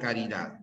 caridad.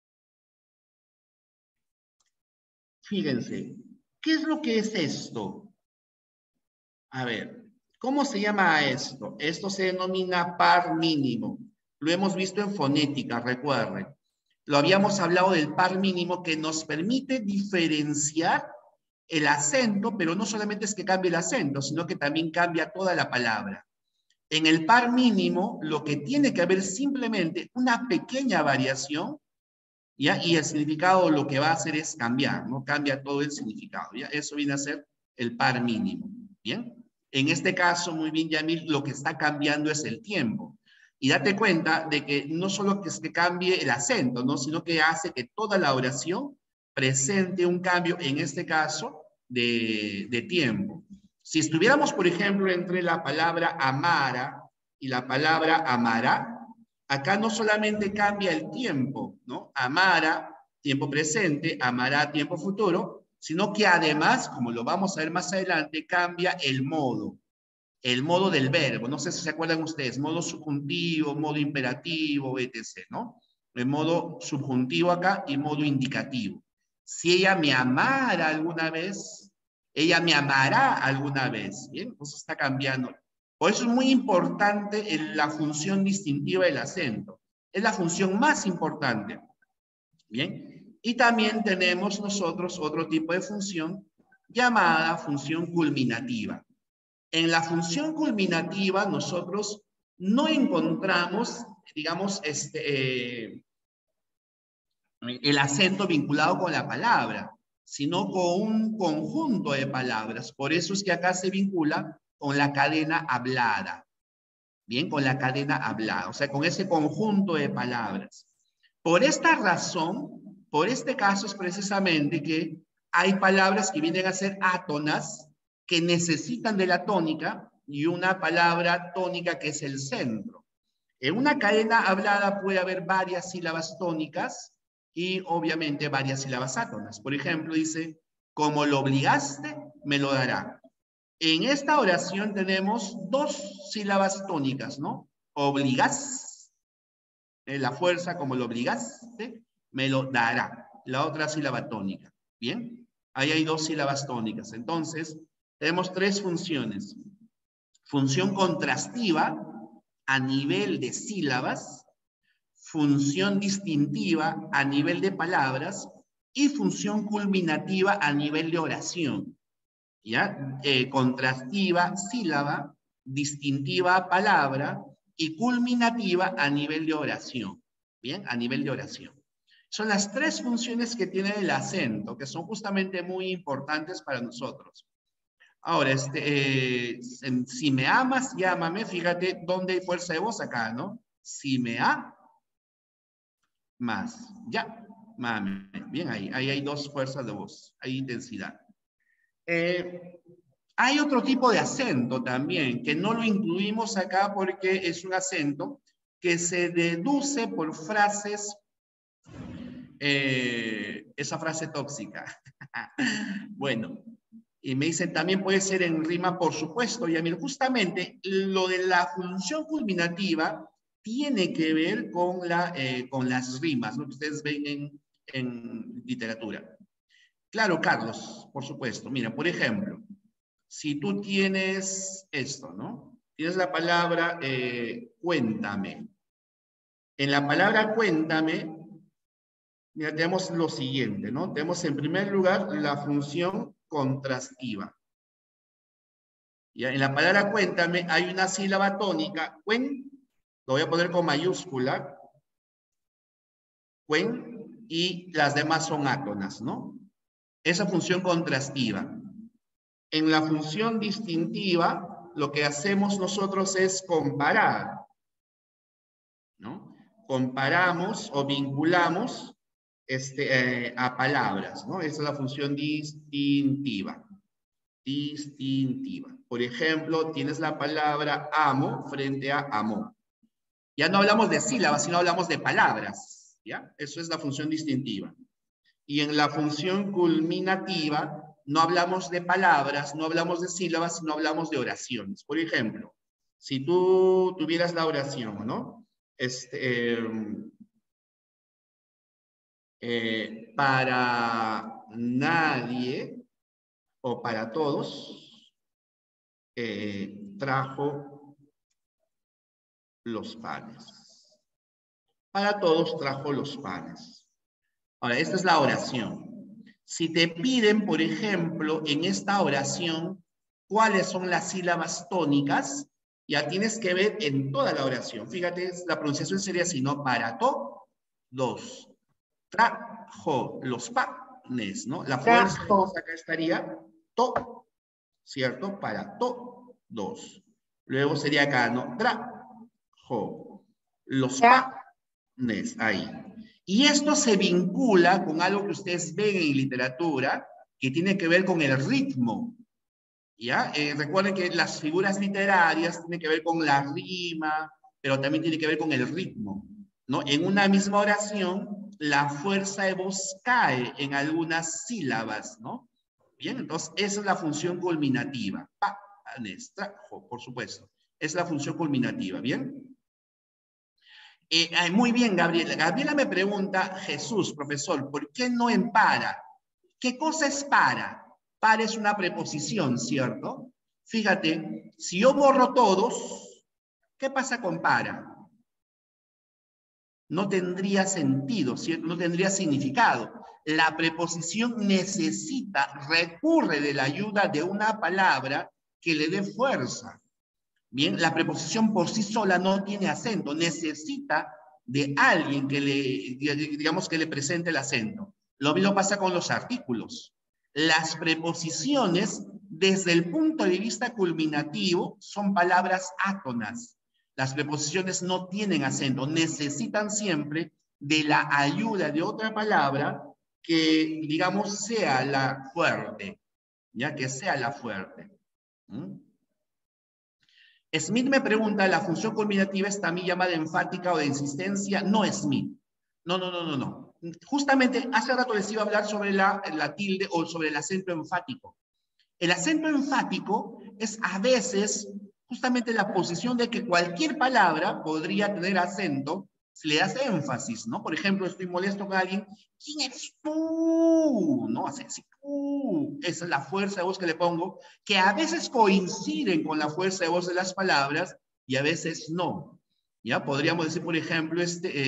Fíjense, ¿qué es lo que es esto? A ver, ¿cómo se llama esto? Esto se denomina par mínimo. Lo hemos visto en fonética, recuerden. Lo habíamos hablado del par mínimo que nos permite diferenciar el acento, pero no solamente es que cambie el acento, sino que también cambia toda la palabra. En el par mínimo, lo que tiene que haber simplemente una pequeña variación, ¿ya? Y el significado lo que va a hacer es cambiar, no cambia todo el significado, ¿ya? Eso viene a ser el par mínimo, ¿bien? En este caso, muy bien, Yamil, lo que está cambiando es el tiempo. Y date cuenta de que no solo que es que cambie el acento, ¿no? Sino que hace que toda la oración presente un cambio, en este caso, de tiempo. Si estuviéramos, por ejemplo, entre la palabra amara y la palabra amará, acá no solamente cambia el tiempo, ¿no? Amara, tiempo presente, amará, tiempo futuro, sino que además, como lo vamos a ver más adelante, cambia el modo del verbo. No sé si se acuerdan ustedes, modo subjuntivo, modo imperativo, etc., ¿no? El modo subjuntivo acá y modo indicativo. Si ella me amara alguna vez, ella me amará alguna vez, ¿bien? Entonces está cambiando. Por eso es muy importante la función distintiva del acento. Es la función más importante, ¿bien? Y también tenemos nosotros otro tipo de función llamada función culminativa. En la función culminativa nosotros no encontramos, digamos, el acento vinculado con la palabra, sino con un conjunto de palabras. Por eso es que acá se vincula con la cadena hablada. Bien, con la cadena hablada, o sea, con ese conjunto de palabras. Por esta razón, por este caso es precisamente que hay palabras que vienen a ser átonas, que necesitan de la tónica, y una palabra tónica que es el centro. En una cadena hablada puede haber varias sílabas tónicas y obviamente varias sílabas átonas. Por ejemplo, dice, como lo obligaste, me lo dará. En esta oración tenemos dos sílabas tónicas, ¿no? Obligas, la fuerza, como lo obligaste, me lo dará. La otra sílaba tónica, ¿bien? Ahí hay dos sílabas tónicas. Entonces, tenemos tres funciones. Función contrastiva a nivel de sílabas, función distintiva a nivel de palabras y función culminativa a nivel de oración. ¿Ya? Contrastiva, sílaba, distintiva, palabra, y culminativa a nivel de oración. ¿Bien? A nivel de oración. Son las tres funciones que tiene el acento, que son justamente muy importantes para nosotros. Ahora, si me amas, llámame, fíjate dónde hay fuerza de voz acá, ¿no? Si me amas, ya, mame. Bien, ahí hay dos fuerzas de voz, hay intensidad. Hay otro tipo de acento también, que no lo incluimos acá porque es un acento que se deduce por frases, esa frase tóxica. Bueno, y me dicen, también puede ser en rima, por supuesto, y a mí justamente lo de la función culminativa tiene que ver con las rimas, ¿no? Que ustedes ven en literatura. Claro, Carlos, por supuesto. Mira, por ejemplo, si tú tienes esto, ¿no? Tienes la palabra cuéntame. En la palabra cuéntame, mira, tenemos lo siguiente, ¿no? Tenemos en primer lugar la función contrastiva. ¿Ya? En la palabra cuéntame hay una sílaba tónica, cuen, lo voy a poner con mayúscula, cuen, y las demás son átonas, ¿no? Esa función contrastiva. En la función distintiva, lo que hacemos nosotros es comparar, ¿no? Comparamos o vinculamos a palabras, ¿no? Esa es la función distintiva. Distintiva. Por ejemplo, tienes la palabra amo frente a amor. Ya no hablamos de sílabas, sino hablamos de palabras, ¿ya? Eso es la función distintiva. Y en la función culminativa, no hablamos de palabras, no hablamos de sílabas, sino hablamos de oraciones. Por ejemplo, si tú tuvieras la oración, ¿no? Para nadie o para todos trajo los panes. Para todos trajo los panes. Ahora, esta es la oración. Si te piden, por ejemplo, en esta oración, cuáles son las sílabas tónicas, ya tienes que ver en toda la oración. Fíjate, la pronunciación sería así, ¿no? Para todos. Trajo los panes, ¿no? La fuerza de voz acá estaría to, ¿cierto? Para todos. Luego sería acá, ¿no? Trajo los panes, ahí. Y esto se vincula con algo que ustedes ven en literatura, que tiene que ver con el ritmo. ¿Ya? Recuerden que las figuras literarias tienen que ver con la rima, pero también tiene que ver con el ritmo, ¿no? En una misma oración, la fuerza de voz cae en algunas sílabas, ¿no? Bien, entonces esa es la función culminativa. Panes, trajo, por supuesto. Es la función culminativa, ¿bien? Muy bien, Gabriela. Gabriela me pregunta, Jesús, profesor, ¿por qué no en para? ¿Qué cosa es para? Para es una preposición, ¿cierto? Fíjate, si yo borro todos, ¿qué pasa con para? No tendría sentido, ¿cierto? No tendría significado. La preposición necesita, recurre de la ayuda de una palabra que le dé fuerza. Bien, la preposición por sí sola no tiene acento, necesita de alguien que digamos, que le presente el acento. Lo mismo pasa con los artículos. Las preposiciones, desde el punto de vista culminativo, son palabras átonas. Las preposiciones no tienen acento, necesitan siempre de la ayuda de otra palabra que, digamos, sea la fuerte, ya que sea la fuerte. ¿Mm? Smith me pregunta, ¿la función culminativa es también llamada enfática o de insistencia? No, Smith. No. Justamente hace rato les iba a hablar sobre la tilde o sobre el acento enfático. El acento enfático es a veces justamente la posición de que cualquier palabra podría tener acento si le das énfasis, ¿no? Por ejemplo, estoy molesto con alguien, ¿quién eres tú? ¿No? Así, tú. Esa es la fuerza de voz que le pongo, que a veces coinciden con la fuerza de voz de las palabras y a veces no. ¿Ya? Podríamos decir, por ejemplo,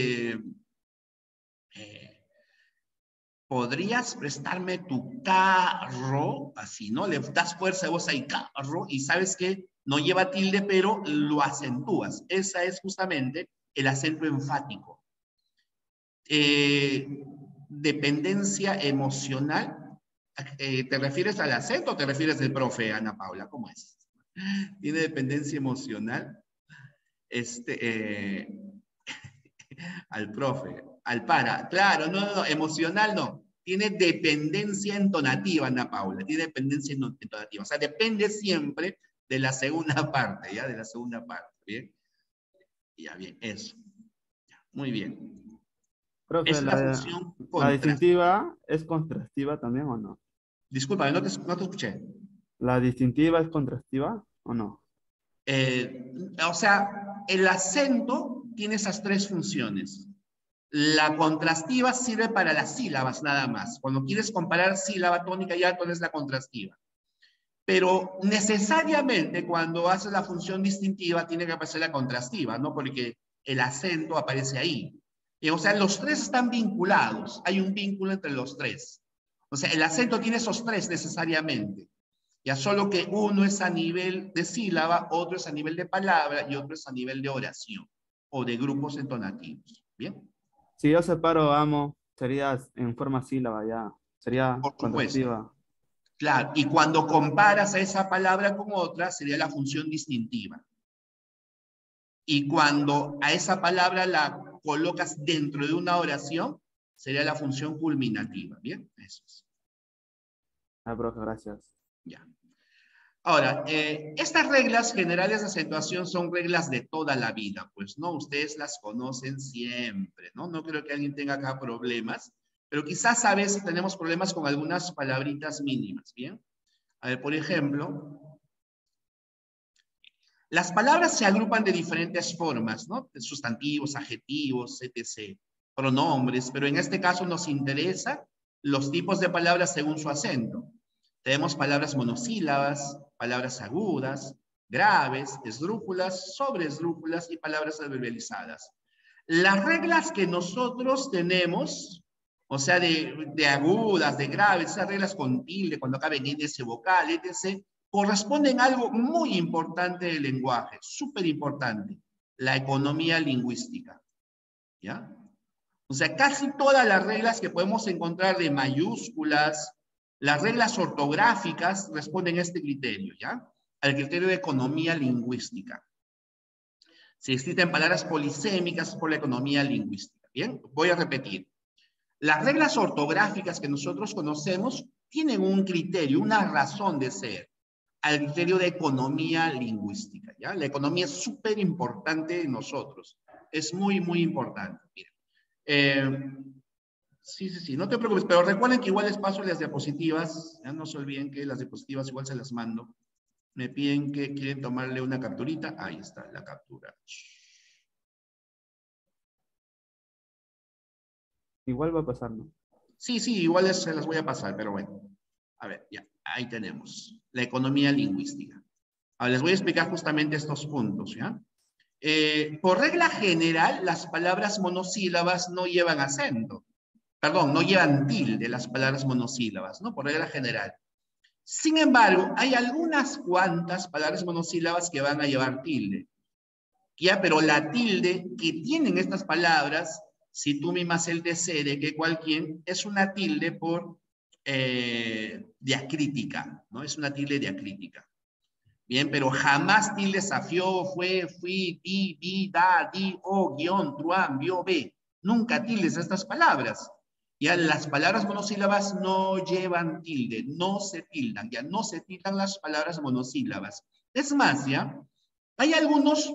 ¿podrías prestarme tu carro? Así, ¿no? Le das fuerza de voz ahí, carro, y sabes que no lleva tilde, pero lo acentúas. Esa es justamente el acento enfático. Dependencia emocional. ¿Te refieres al acento o te refieres del profe, Ana Paula? ¿Cómo es? ¿Tiene dependencia emocional? Al profe, al para. Claro, no, emocional no. Tiene dependencia entonativa, Ana Paula. Tiene dependencia entonativa. O sea, depende siempre de la segunda parte, ¿ya? De la segunda parte, ¿bien? Ya, bien, eso. Ya, muy bien. Profe, Esa es la función la contrastiva. distintiva es contrastiva también o no? Disculpa, no te escuché. ¿La distintiva es contrastiva o no? O sea, el acento tiene esas tres funciones. La contrastiva sirve para las sílabas nada más. Cuando quieres comparar sílaba tónica y átona es la contrastiva. Pero necesariamente cuando haces la función distintiva tiene que aparecer la contrastiva, ¿no? Porque el acento aparece ahí. O sea, los tres están vinculados. Hay un vínculo entre los tres. O sea, el acento tiene esos tres necesariamente. Ya solo que uno es a nivel de sílaba, otro es a nivel de palabra y otro es a nivel de oración o de grupos entonativos. ¿Bien? Si yo separo amo, sería en forma sílaba ya. Sería Por supuesto. contrastiva. Claro, y cuando comparas a esa palabra con otra, sería la función distintiva. Y cuando a esa palabra la colocas dentro de una oración, sería la función culminativa. ¿Bien? Eso es. Ah, profe, gracias. Ya. Ahora, estas reglas generales de acentuación son reglas de toda la vida, pues, ¿no? Ustedes las conocen siempre, ¿no? No creo que alguien tenga acá problemas, pero quizás a veces tenemos problemas con algunas palabritas mínimas, ¿bien? A ver, por ejemplo, las palabras se agrupan de diferentes formas, ¿no? Sustantivos, adjetivos, etc. pronombres, pero en este caso nos interesa los tipos de palabras según su acento. Tenemos palabras monosílabas, palabras agudas, graves, esdrújulas, sobreesdrújulas y palabras adverbializadas. Las reglas que nosotros tenemos, o sea, de agudas, de graves, esas reglas con tilde, cuando acaben en ese vocal, etc., corresponden a algo muy importante del lenguaje, súper importante, la economía lingüística. ¿Ya? O sea, casi todas las reglas que podemos encontrar de mayúsculas, las reglas ortográficas responden a este criterio, ¿ya? Al criterio de economía lingüística. Si existen palabras polisémicas por la economía lingüística. Bien, voy a repetir. Las reglas ortográficas que nosotros conocemos tienen un criterio, una razón de ser, al criterio de economía lingüística, ¿ya? La economía es súper importante en nosotros. Es muy, muy importante. Miren. Sí, no te preocupes, pero recuerden que igual les paso las diapositivas, ya no se olviden que las diapositivas igual se las mando. Me piden que quieren tomarle una capturita, ahí está la captura. Igual va a pasar, ¿no? Sí, igual se las voy a pasar, pero bueno. A ver, ya, ahí tenemos, la economía lingüística. Ahora les voy a explicar justamente estos puntos, ¿ya? Por regla general, las palabras monosílabas no llevan acento. Perdón, no llevan tilde las palabras monosílabas, ¿no? Por regla general. Sin embargo, hay algunas cuantas palabras monosílabas que van a llevar tilde. Ya, pero la tilde que tienen estas palabras, si tú mimas el TC de que cualquier, es una tilde por diacrítica, ¿no? Es una tilde diacrítica. Bien, pero jamás tildes a fió, fue, fui, vi, da, di, o, guión, truán, vio, ve. Nunca tildes a estas palabras. Ya las palabras monosílabas no llevan tilde, no se tildan, ya no se tildan las palabras monosílabas. Es más, ya, hay algunos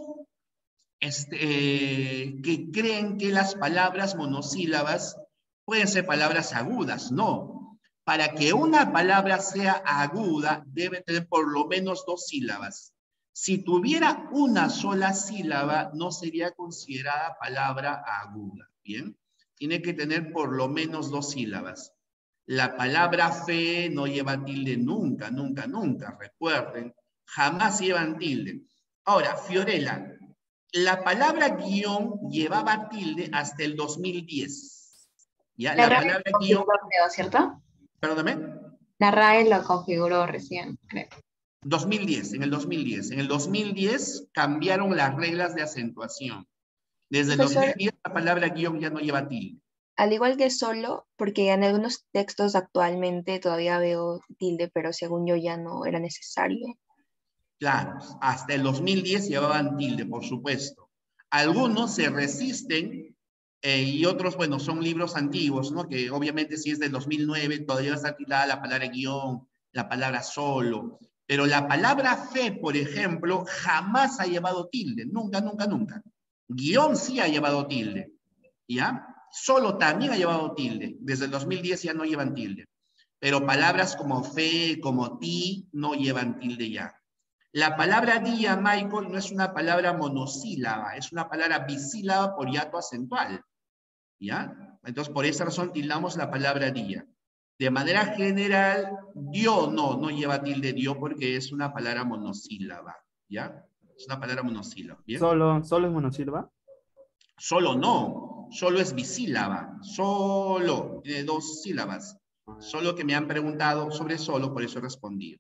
que creen que las palabras monosílabas pueden ser palabras agudas. No. Para que una palabra sea aguda, debe tener por lo menos 2 sílabas. Si tuviera una sola sílaba, no sería considerada palabra aguda. ¿Bien? Tiene que tener por lo menos 2 sílabas. La palabra fe no lleva tilde nunca, nunca, nunca. Recuerden, jamás llevan tilde. Ahora, Fiorella, la palabra guión llevaba tilde hasta el 2010. ¿Ya? La La RAE palabra lo guión, configuró, creo, ¿cierto? perdóname, La RAE lo configuró recién, creo. 2010, en el 2010. En el 2010 cambiaron las reglas de acentuación. Desde el Profesor, 2010 la palabra guión ya no lleva tilde. al igual que solo, porque en algunos textos actualmente todavía veo tilde, pero según yo ya no era necesario. Claro, hasta el 2010 llevaban tilde, por supuesto. Algunos se resisten y otros, bueno, son libros antiguos, ¿no? Que obviamente si es del 2009 todavía está tildada la palabra guión, la palabra solo. Pero la palabra fe, por ejemplo, jamás ha llevado tilde. Nunca, nunca, nunca. Guión sí ha llevado tilde. ¿Ya? Solo también ha llevado tilde. Desde el 2010 ya no llevan tilde. Pero palabras como fe, como ti, no llevan tilde ya. La palabra día, Michael, no es una palabra monosílaba, es una palabra bisílaba por hiato acentual. ¿Ya? Entonces, por esa razón tildamos la palabra día. De manera general, dio no lleva tilde dio porque es una palabra monosílaba. ¿Ya? Es una palabra monosílaba. ¿Bien? ¿Solo es monosílaba? Solo no, solo es bisílaba. Solo, tiene 2 sílabas. Solo que me han preguntado sobre solo, por eso he respondido.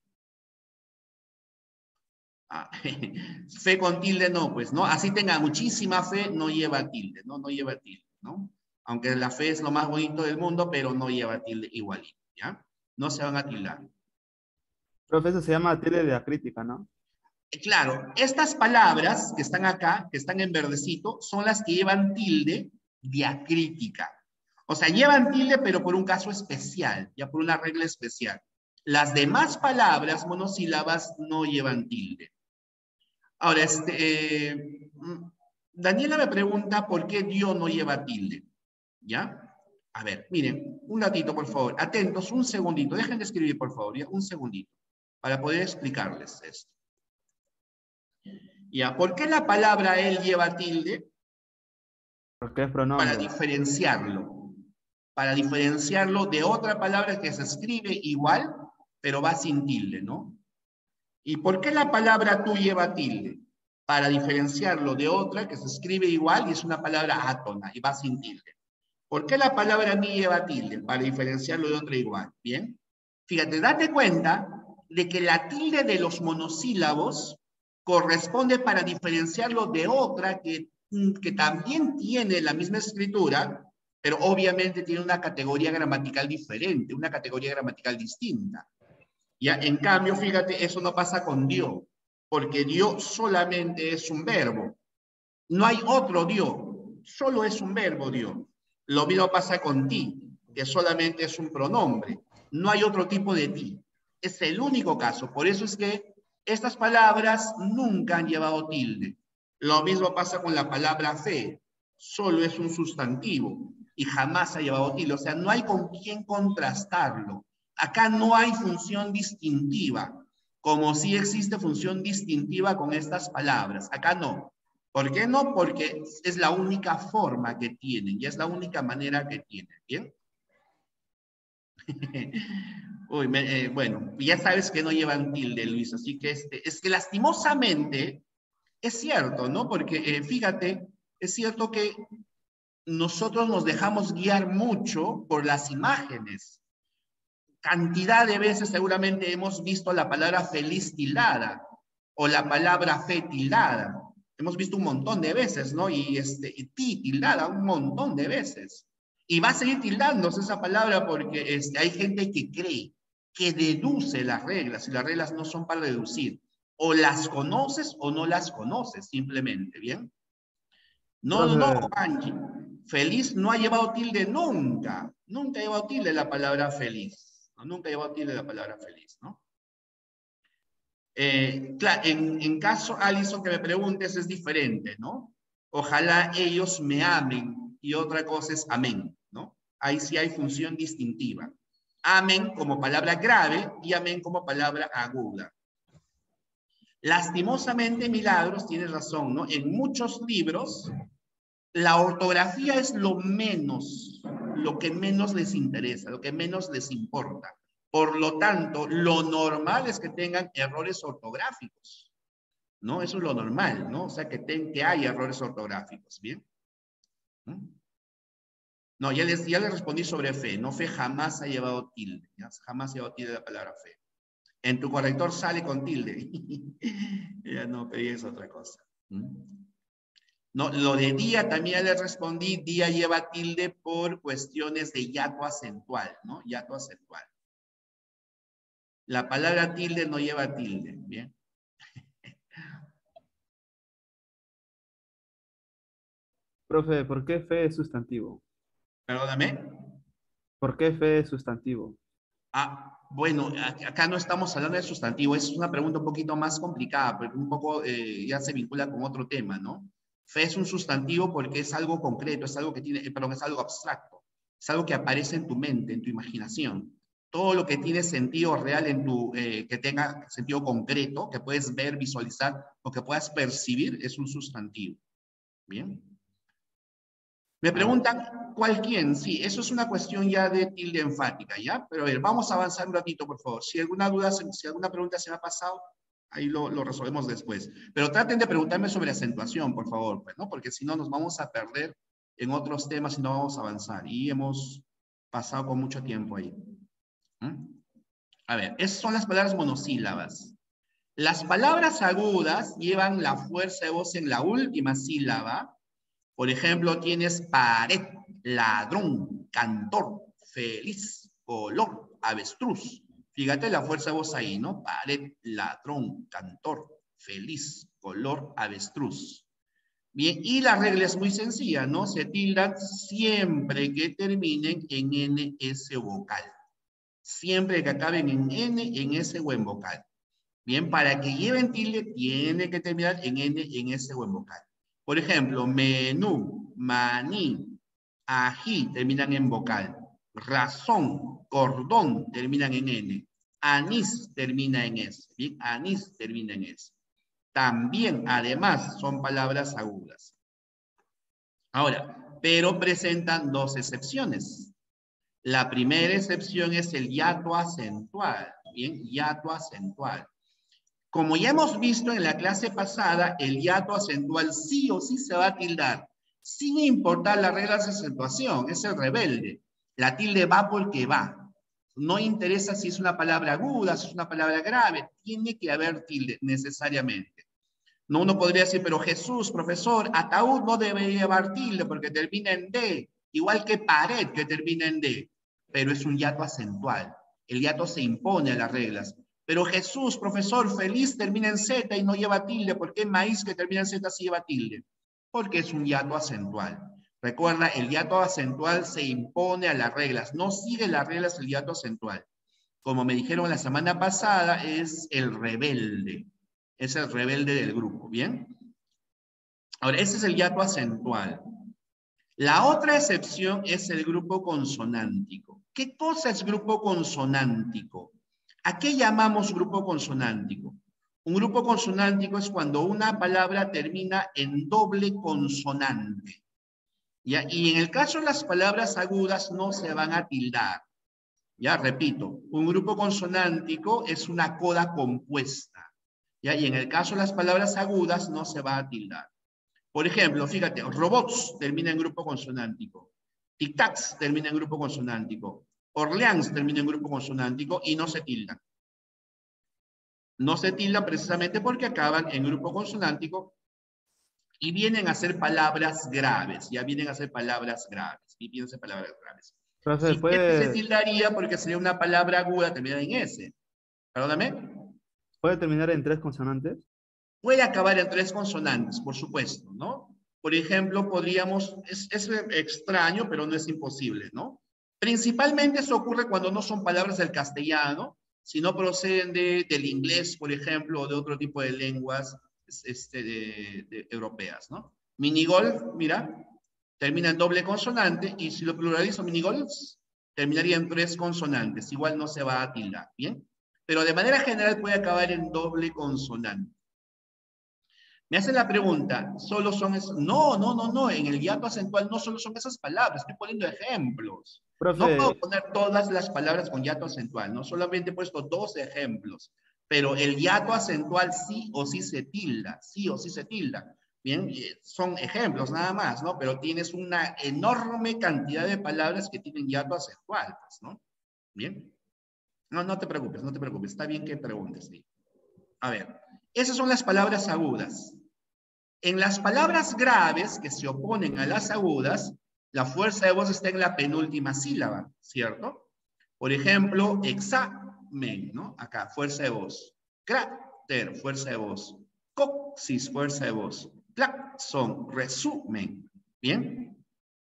Fe con tilde no, pues, ¿no? Así tenga muchísima fe, no lleva tilde, ¿no? No lleva tilde, ¿no? Aunque la fe es lo más bonito del mundo, pero no lleva tilde igualito, ¿ya? No se van a tildar. Profe, eso se llama tilde diacrítica, ¿no? Claro, estas palabras que están acá, que están en verdecito, son las que llevan tilde diacrítica. O sea, llevan tilde, pero por un caso especial, ya por una regla especial. Las demás palabras monosílabas no llevan tilde. Ahora, Daniela me pregunta por qué Dios no lleva tilde. ¿Ya? A ver, miren, un ratito, por favor. Atentos, un segundito. Dejen de escribir, por favor, ¿ya? Un segundito. Para poder explicarles esto. ¿Ya? ¿Por qué la palabra él lleva tilde? Porque es para pronombre. diferenciarlo. Para diferenciarlo de otra palabra que se escribe igual, pero va sin tilde, ¿no? ¿Y por qué la palabra tú lleva tilde? Para diferenciarlo de otra que se escribe igual y es una palabra átona y va sin tilde. ¿Por qué la palabra mí lleva tilde? Para diferenciarlo de otra igual. ¿Bien? Fíjate, date cuenta de que la tilde de los monosílabos corresponde para diferenciarlo de otra que también tiene la misma escritura, pero obviamente tiene una categoría gramatical diferente, una categoría gramatical distinta. Ya, en cambio, fíjate, eso no pasa con Dios, porque Dios solamente es un verbo. No hay otro Dios, solo es un verbo Dios. Lo mismo pasa con ti, que solamente es un pronombre. No hay otro tipo de ti. Es el único caso. Por eso es que estas palabras nunca han llevado tilde. Lo mismo pasa con la palabra fe. Solo es un sustantivo y jamás ha llevado tilde. O sea, no hay con quién contrastarlo. Acá no hay función distintiva, como sí existe función distintiva con estas palabras. Acá no. ¿Por qué no? Porque es la única forma que tienen y es la única manera que tienen. ¿Bien? Uy, bueno, ya sabes que no llevan tilde, Luis, así que es que lastimosamente es cierto, ¿no? Porque fíjate, es cierto que nosotros nos dejamos guiar mucho por las imágenes. Cantidad de veces seguramente hemos visto la palabra feliz tildada o la palabra fe tildada. Hemos visto un montón de veces, ¿no? Y ti tildada un montón de veces. Y va a seguir tildándose esa palabra porque hay gente que cree, que deduce las reglas, y las reglas no son para deducir. O las conoces o no las conoces, simplemente, ¿bien? No, no, no, Profe, Angie. Feliz no ha llevado tilde nunca. Nunca ha llevado tilde la palabra feliz. ¿No? Nunca ha llevado tilde la palabra feliz, ¿no? Claro, en caso, Alison, que me preguntes, es diferente, ¿no? Ojalá ellos me amen y otra cosa es amén, ¿no? Ahí sí hay función distintiva. Amén como palabra grave y amén como palabra aguda. Lastimosamente, Milagros, tienes razón, ¿no? En muchos libros, la ortografía es lo que menos les interesa, lo que menos les importa. Por lo tanto, lo normal es que tengan errores ortográficos, ¿no? Eso es lo normal, ¿no? O sea, que hay errores ortográficos, ¿bien? No, ya les respondí sobre fe, ¿no? Fe jamás ha llevado tilde, ¿ya? Jamás ha llevado tilde la palabra fe. En tu corrector sale con tilde. Ya no, pero es otra cosa. No, lo de día también ya le respondí, día lleva tilde por cuestiones de hiato acentual, ¿no? Hiato acentual. La palabra tilde no lleva tilde, ¿bien? profe, ¿por qué fe es sustantivo? Perdóname. ¿Por qué fe es sustantivo? Ah, bueno, acá no estamos hablando de sustantivo, es una pregunta un poquito más complicada, porque un poco ya se vincula con otro tema, ¿no? Fe es un sustantivo porque es algo concreto, es algo que tiene, perdón, es algo abstracto, es algo que aparece en tu mente, en tu imaginación. Todo lo que tiene sentido real en que tenga sentido concreto, que puedes ver, visualizar o que puedas percibir, es un sustantivo. ¿Bien? Me Ah, preguntan, ¿cuál quién? Sí, eso es una cuestión ya de tilde enfática, ¿ya? Pero a ver, vamos a avanzar un ratito, por favor. Si alguna duda, si alguna pregunta se me ha pasado, ahí lo resolvemos después. Pero traten de preguntarme sobre acentuación, por favor, pues, ¿no? Porque si no nos vamos a perder en otros temas y no vamos a avanzar. Y hemos pasado con mucho tiempo ahí. A ver, esas son las palabras monosílabas. Las palabras agudas llevan la fuerza de voz en la última sílaba. Por ejemplo, tienes pared, ladrón, cantor, feliz, color, avestruz. Fíjate la fuerza de voz ahí, ¿no? Pared, ladrón, cantor, feliz, color, avestruz. Bien, y la regla es muy sencilla, ¿no? Se tildan siempre que terminen en NS vocal. Siempre que acaben en N, en S o en vocal. Bien, para que lleven tilde, tiene que terminar en N, en S o en vocal. Por ejemplo, menú, maní, ají terminan en vocal. Razón, cordón terminan en N. Anís termina en S. Bien, anís termina en S. También, además, son palabras agudas. Ahora, pero presentan dos excepciones. La primera excepción es el hiato acentual. Bien, hiato acentual. Como ya hemos visto en la clase pasada, el hiato acentual sí o sí se va a tildar, sin importar las reglas de acentuación, es el rebelde. La tilde va porque va. No interesa si es una palabra aguda, si es una palabra grave, tiene que haber tilde necesariamente. No, uno podría decir, pero Jesús, profesor, ataúd no debe llevar tilde porque termina en D, igual que pared que termina en D, pero es un hiato acentual. El hiato se impone a las reglas. Pero Jesús, profesor, feliz termina en Z y no lleva tilde. ¿Por qué maíz que termina en Z sí lleva tilde? Porque es un hiato acentual. Recuerda, el hiato acentual se impone a las reglas. No sigue las reglas el hiato acentual. Como me dijeron la semana pasada, es el rebelde. Es el rebelde del grupo, ¿bien? Ahora, ese es el hiato acentual. La otra excepción es el grupo consonántico. ¿Qué cosa es grupo consonántico? ¿A qué llamamos grupo consonántico? Un grupo consonántico es cuando una palabra termina en doble consonante. ¿Ya? Y en el caso de las palabras agudas no se van a tildar. Ya, repito, un grupo consonántico es una coda compuesta. ¿Ya? Y en el caso de las palabras agudas no se va a tildar. Por ejemplo, fíjate, robots termina en grupo consonántico. Tic-tacs termina en grupo consonántico. Orleans termina en grupo consonántico y no se tildan. No se tildan precisamente porque acaban en grupo consonántico y vienen a ser palabras graves. Ya vienen a ser palabras graves. Y vienen a ser palabras graves. Profe, Si se ¿puede, tildaría porque sería una palabra aguda terminada en S. Perdóname. puede terminar en 3 consonantes? Puede acabar en 3 consonantes, por supuesto, ¿no? Por ejemplo, podríamos, es extraño, pero no es imposible, ¿no? Principalmente eso ocurre cuando no son palabras del castellano, sino proceden del inglés, por ejemplo, o de otro tipo de lenguas europeas, ¿no? Minigolf, mira, termina en doble consonante, y si lo pluralizo minigolfs, terminaría en 3 consonantes, igual no se va a tildar, ¿bien? Pero de manera general puede acabar en doble consonante. Me hacen la pregunta, ¿solo son esos? No, no, no, no, en el hiato acentual no solo son esas palabras, estoy poniendo ejemplos. No puedo Profe, poner todas las palabras con hiato acentual, no solamente he puesto 2 ejemplos, pero el hiato acentual sí o sí se tilda, sí o sí se tilda. Bien, son ejemplos nada más, ¿no? Pero tienes una enorme cantidad de palabras que tienen hiato acentual, pues, ¿no? Bien. No, no te preocupes, está bien que preguntes, sí. A ver, esas son las palabras agudas. En las palabras graves que se oponen a las agudas, la fuerza de voz está en la penúltima sílaba, ¿cierto? Por ejemplo, examen, ¿no? Acá, fuerza de voz. Cráter, fuerza de voz. Coxis, fuerza de voz. Claxon, resumen. ¿Bien?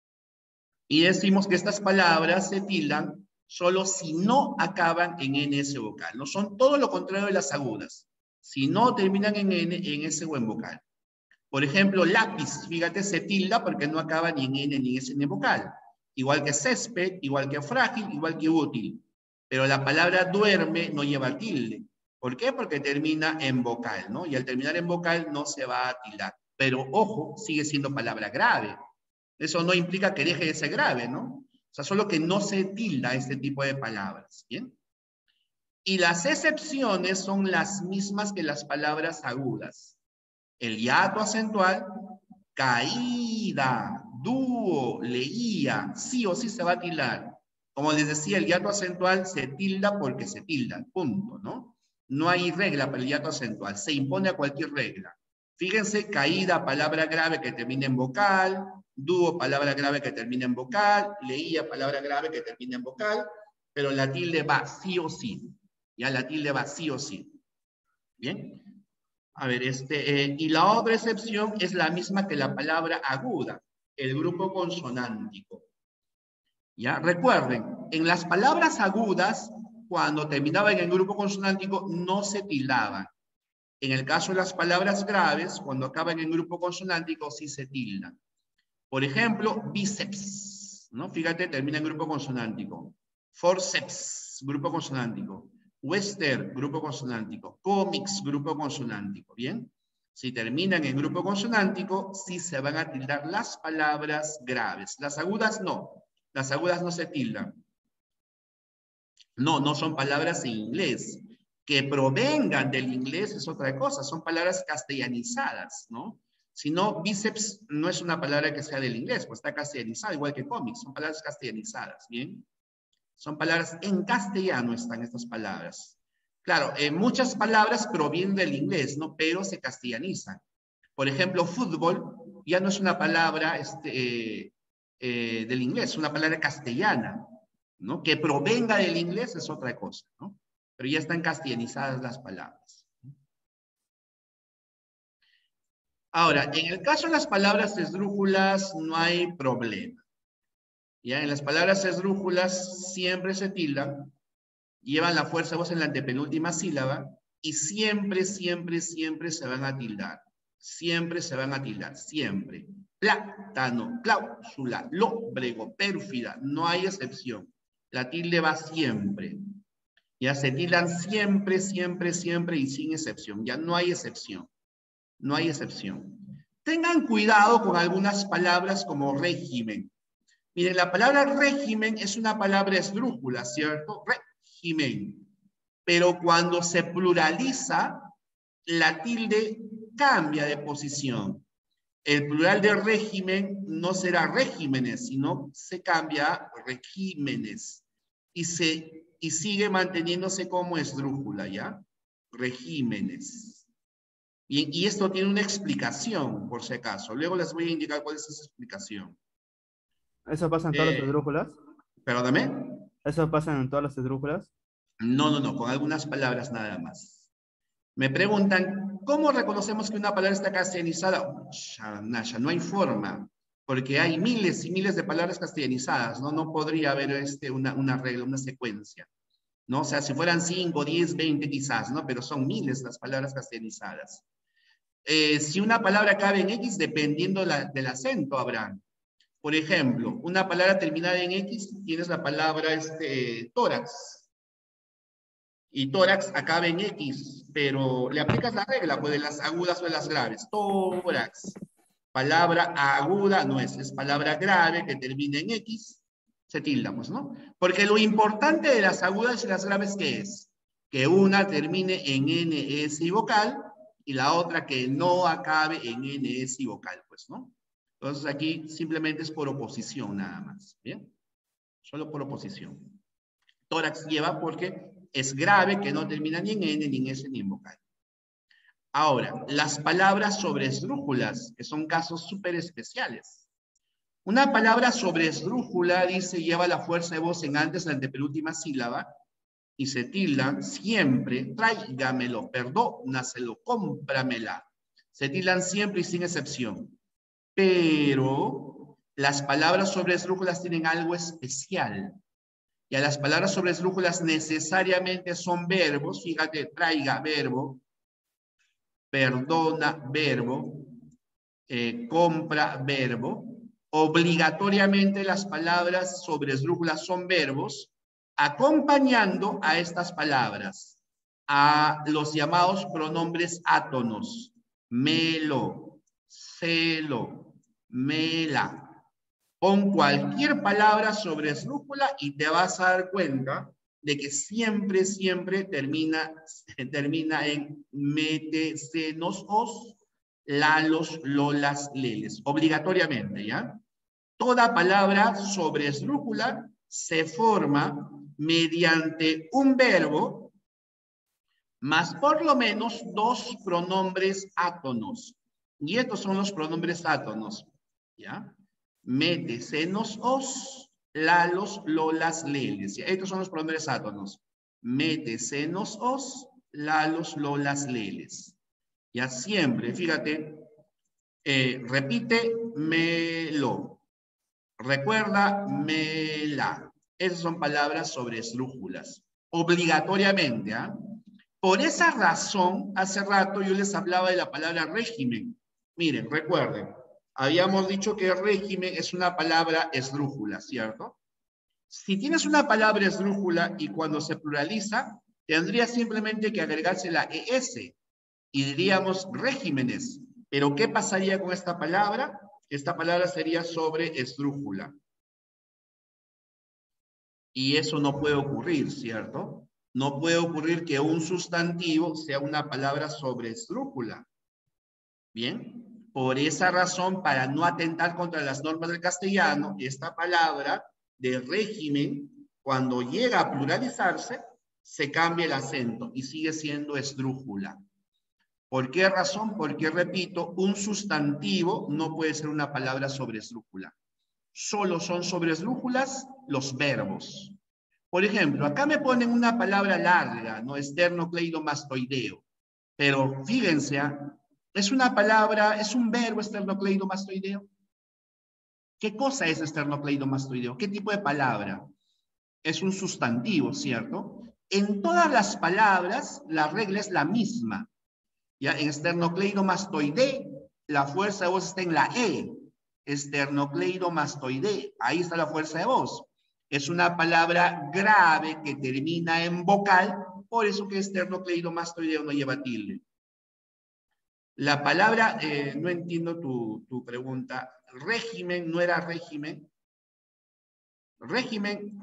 Y decimos que estas palabras se tildan solo si no acaban en NS vocal. No son todo lo contrario de las agudas. Si no terminan en N, en S o en vocal. Por ejemplo, lápiz, fíjate, se tilda porque no acaba ni en N ni en S ni en vocal. Igual que césped, igual que frágil, igual que útil. Pero la palabra duerme no lleva tilde. ¿Por qué? Porque termina en vocal, ¿no? Y al terminar en vocal no se va a tildar. Pero ojo, sigue siendo palabra grave. Eso no implica que deje de ser grave, ¿no? O sea, solo que no se tilda este tipo de palabras, ¿bien? Y las excepciones son las mismas que las palabras agudas. El hiato acentual, caída, dúo, leía, sí o sí se va a tildar. Como les decía, el hiato acentual se tilda porque se tilda, punto, ¿no? No hay regla para el hiato acentual, se impone a cualquier regla. Fíjense, caída, palabra grave que termina en vocal, dúo, palabra grave que termina en vocal, leía, palabra grave que termina en vocal, pero la tilde va sí o sí. Ya la tilde va sí o sí. ¿Bien? A ver, y la otra excepción es la misma que la palabra aguda, el grupo consonántico. ¿Ya? Recuerden, en las palabras agudas, cuando terminaban en el grupo consonántico, no se tildaban. En el caso de las palabras graves, cuando acaban en grupo consonántico, sí se tildan. Por ejemplo, bíceps, ¿no? Fíjate, termina en grupo consonántico. Forceps, grupo consonántico. Western, grupo consonántico. Comics, grupo consonántico. ¿Bien? Si terminan en grupo consonántico, sí se van a tildar las palabras graves. Las agudas no. Las agudas no se tildan. No, no son palabras en inglés. Que provengan del inglés es otra cosa. Son palabras castellanizadas, ¿no? Si no, bíceps no es una palabra que sea del inglés, pues está castellanizada, igual que cómics. Son palabras castellanizadas, ¿bien? Son palabras en castellano están estas palabras. Claro, muchas palabras provienen del inglés, ¿no? Pero se castellanizan. Por ejemplo, fútbol ya no es una palabra del inglés, es una palabra castellana, ¿no? Que provenga del inglés es otra cosa, ¿no? Pero ya están castellanizadas las palabras. Ahora, en el caso de las palabras esdrújulas no hay problema. Ya en las palabras esdrújulas siempre se tildan, llevan la fuerza de voz en la antepenúltima sílaba y siempre, siempre, siempre se van a tildar. Siempre se van a tildar, siempre. Plátano, cláusula, lóbrego, pérfida, no hay excepción. La tilde va siempre. Ya se tildan siempre, siempre, siempre y sin excepción. Ya no hay excepción. No hay excepción. Tengan cuidado con algunas palabras como régimen. Miren, la palabra régimen es una palabra esdrújula, ¿cierto? Régimen. Pero cuando se pluraliza, la tilde cambia de posición. El plural de régimen no será regímenes, sino se cambia a regímenes. Y sigue manteniéndose como esdrújula, ¿ya? Regímenes. Y esto tiene una explicación, por si acaso. Luego les voy a indicar cuál es esa explicación. ¿Eso pasa en todas las esdrújulas? Perdóname. ¿Eso pasa en todas las esdrújulas? No, con algunas palabras nada más. Me preguntan, ¿cómo reconocemos que una palabra está castellanizada? Nasha, no hay forma, porque hay miles y miles de palabras castellanizadas, ¿no? No podría haber una regla, una secuencia, ¿no? O sea, si fueran 5, 10, 20 quizás, ¿no? Pero son miles las palabras castellanizadas. Si una palabra cabe en X, dependiendo del acento, habrá. Por ejemplo, una palabra terminada en X, tienes la palabra tórax. Y tórax acaba en X, pero le aplicas la regla, pues de las agudas o de las graves. Tórax. Palabra aguda no es palabra grave que termina en X, se tildamos, ¿no? Porque lo importante de las agudas y las graves, ¿qué es? Que una termine en NS y vocal, y la otra que no acabe en NS y vocal, pues, ¿no? Entonces aquí simplemente es por oposición nada más, ¿bien? Solo por oposición. Tórax lleva porque es grave que no termina ni en N, ni en S, ni en vocal. Ahora, las palabras sobre esdrújulas, que son casos súper especiales. Una palabra sobre esdrújula, dice, lleva la fuerza de voz en antes, la antepenúltima sílaba, y se tildan siempre, tráigamelo, perdónaselo, cómpramela. Se tildan siempre y sin excepción. Pero las palabras sobre esdrújulas tienen algo especial. Y a las palabras sobre esdrújulas necesariamente son verbos. Fíjate, traiga, verbo. Perdona, verbo. Compra, verbo. Obligatoriamente las palabras sobre esdrújulas son verbos, acompañando a estas palabras, a los llamados pronombres átonos. Melo, celo, mela. Pon cualquier palabra sobre esdrújula y te vas a dar cuenta de que siempre, siempre termina en mete, senos, os, lalos, lolas, leles. Obligatoriamente, ¿ya? Toda palabra sobre esdrújula se forma mediante un verbo más por lo menos dos pronombres átonos. Y estos son los pronombres átonos, ¿ya? Mete, senos, os, lalos, lolas, leles. ¿Ya? Estos son los pronombres átonos. Mete, senos, os, lalos, lolas, leles. Ya siempre, fíjate, repite, melo. Recuerda, mela. Esas son palabras sobre esdrújulas. Obligatoriamente, ¿ah? Por esa razón, hace rato yo les hablaba de la palabra régimen. Miren, recuerden, habíamos dicho que régimen es una palabra esdrújula, ¿cierto? Si tienes una palabra esdrújula y cuando se pluraliza, tendría simplemente que agregarse la ES. y diríamos regímenes. Pero ¿qué pasaría con esta palabra? Esta palabra sería sobre esdrújula. Y eso no puede ocurrir, ¿cierto? No puede ocurrir que un sustantivo sea una palabra sobre esdrújula. Bien, por esa razón, para no atentar contra las normas del castellano, esta palabra de régimen, cuando llega a pluralizarse, se cambia el acento y sigue siendo esdrújula. ¿Por qué razón? Porque, repito, un sustantivo no puede ser una palabra sobre esdrújula. Solo son sobre esdrújulas los verbos. Por ejemplo, acá me ponen una palabra larga, ¿no? Esternocleidomastoideo. Pero fíjense, es una palabra, es un verbo esternocleidomastoideo. ¿Qué cosa es esternocleidomastoideo? ¿Qué tipo de palabra? Es un sustantivo, ¿cierto? En todas las palabras, la regla es la misma. ¿Ya? En esternocleidomastoide, la fuerza de voz está en la E. Esternocleidomastoide, ahí está la fuerza de voz. Es una palabra grave que termina en vocal, por eso que esternocleidomastoideo no lleva tilde. La palabra, no entiendo tu pregunta. Régimen, ¿no era régimen? Régimen,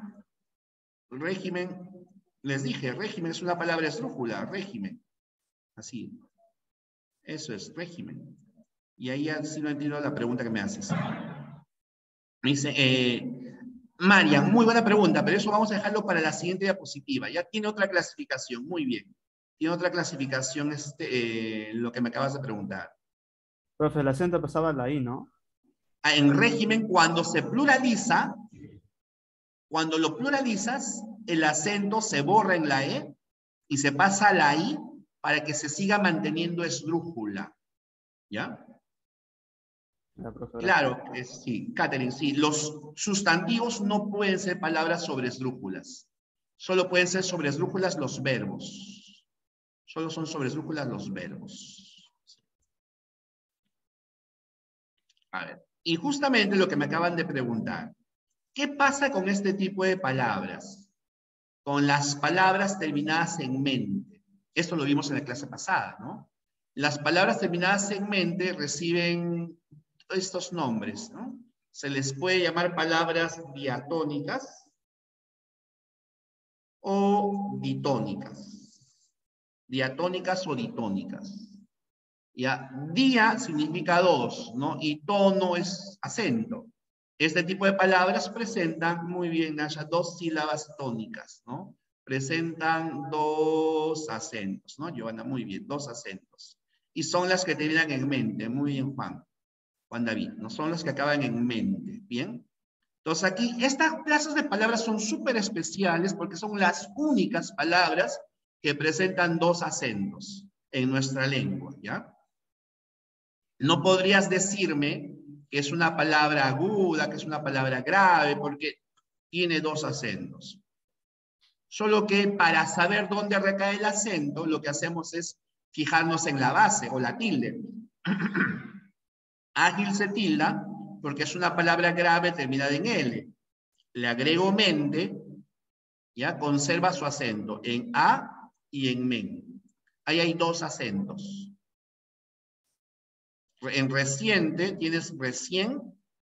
les dije, régimen es una palabra esdrújula, régimen. Así. Eso es, régimen. Y ahí ya sí no entiendo la pregunta que me haces. Me dice, Marian, muy buena pregunta, pero eso vamos a dejarlo para la siguiente diapositiva. Ya tiene otra clasificación, muy bien. Tiene otra clasificación lo que me acabas de preguntar. Profe, el acento pasaba la I, ¿no? En régimen, cuando se pluraliza, cuando lo pluralizas, el acento se borra en la E y se pasa a la I para que se siga manteniendo esdrújula. ¿Ya? Claro, sí, Catherine, sí. Los sustantivos no pueden ser palabras sobre esdrújulas. Solo pueden ser sobre esdrújulas los verbos. Solo son sobre esdrújulas los verbos. A ver, y justamente lo que me acaban de preguntar. ¿Qué pasa con este tipo de palabras? Con las palabras terminadas en mente. Esto lo vimos en la clase pasada, ¿no? Las palabras terminadas en mente reciben estos nombres, ¿no? Se les puede llamar palabras diatónicas o ditónicas. Diatónicas o ditónicas. Ya, dia significa dos, ¿no? Y tono es acento. Este tipo de palabras presentan, muy bien, Nasha, dos sílabas tónicas, ¿no? Presentan dos acentos, ¿no? Giovanna, muy bien, dos acentos. Y son las que terminan en mente, muy bien, Juan David, no son las que acaban en mente, ¿bien? Entonces aquí, estas clases de palabras son súper especiales porque son las únicas palabras que presentan dos acentos en nuestra lengua, ¿ya? No podrías decirme que es una palabra aguda, que es una palabra grave, porque tiene dos acentos. Solo que para saber dónde recae el acento, lo que hacemos es fijarnos en la base o la tilde. Ágil se tilda porque es una palabra grave terminada en L. Le agrego mente, ya conserva su acento en A y en men. Ahí hay dos acentos. En reciente tienes recién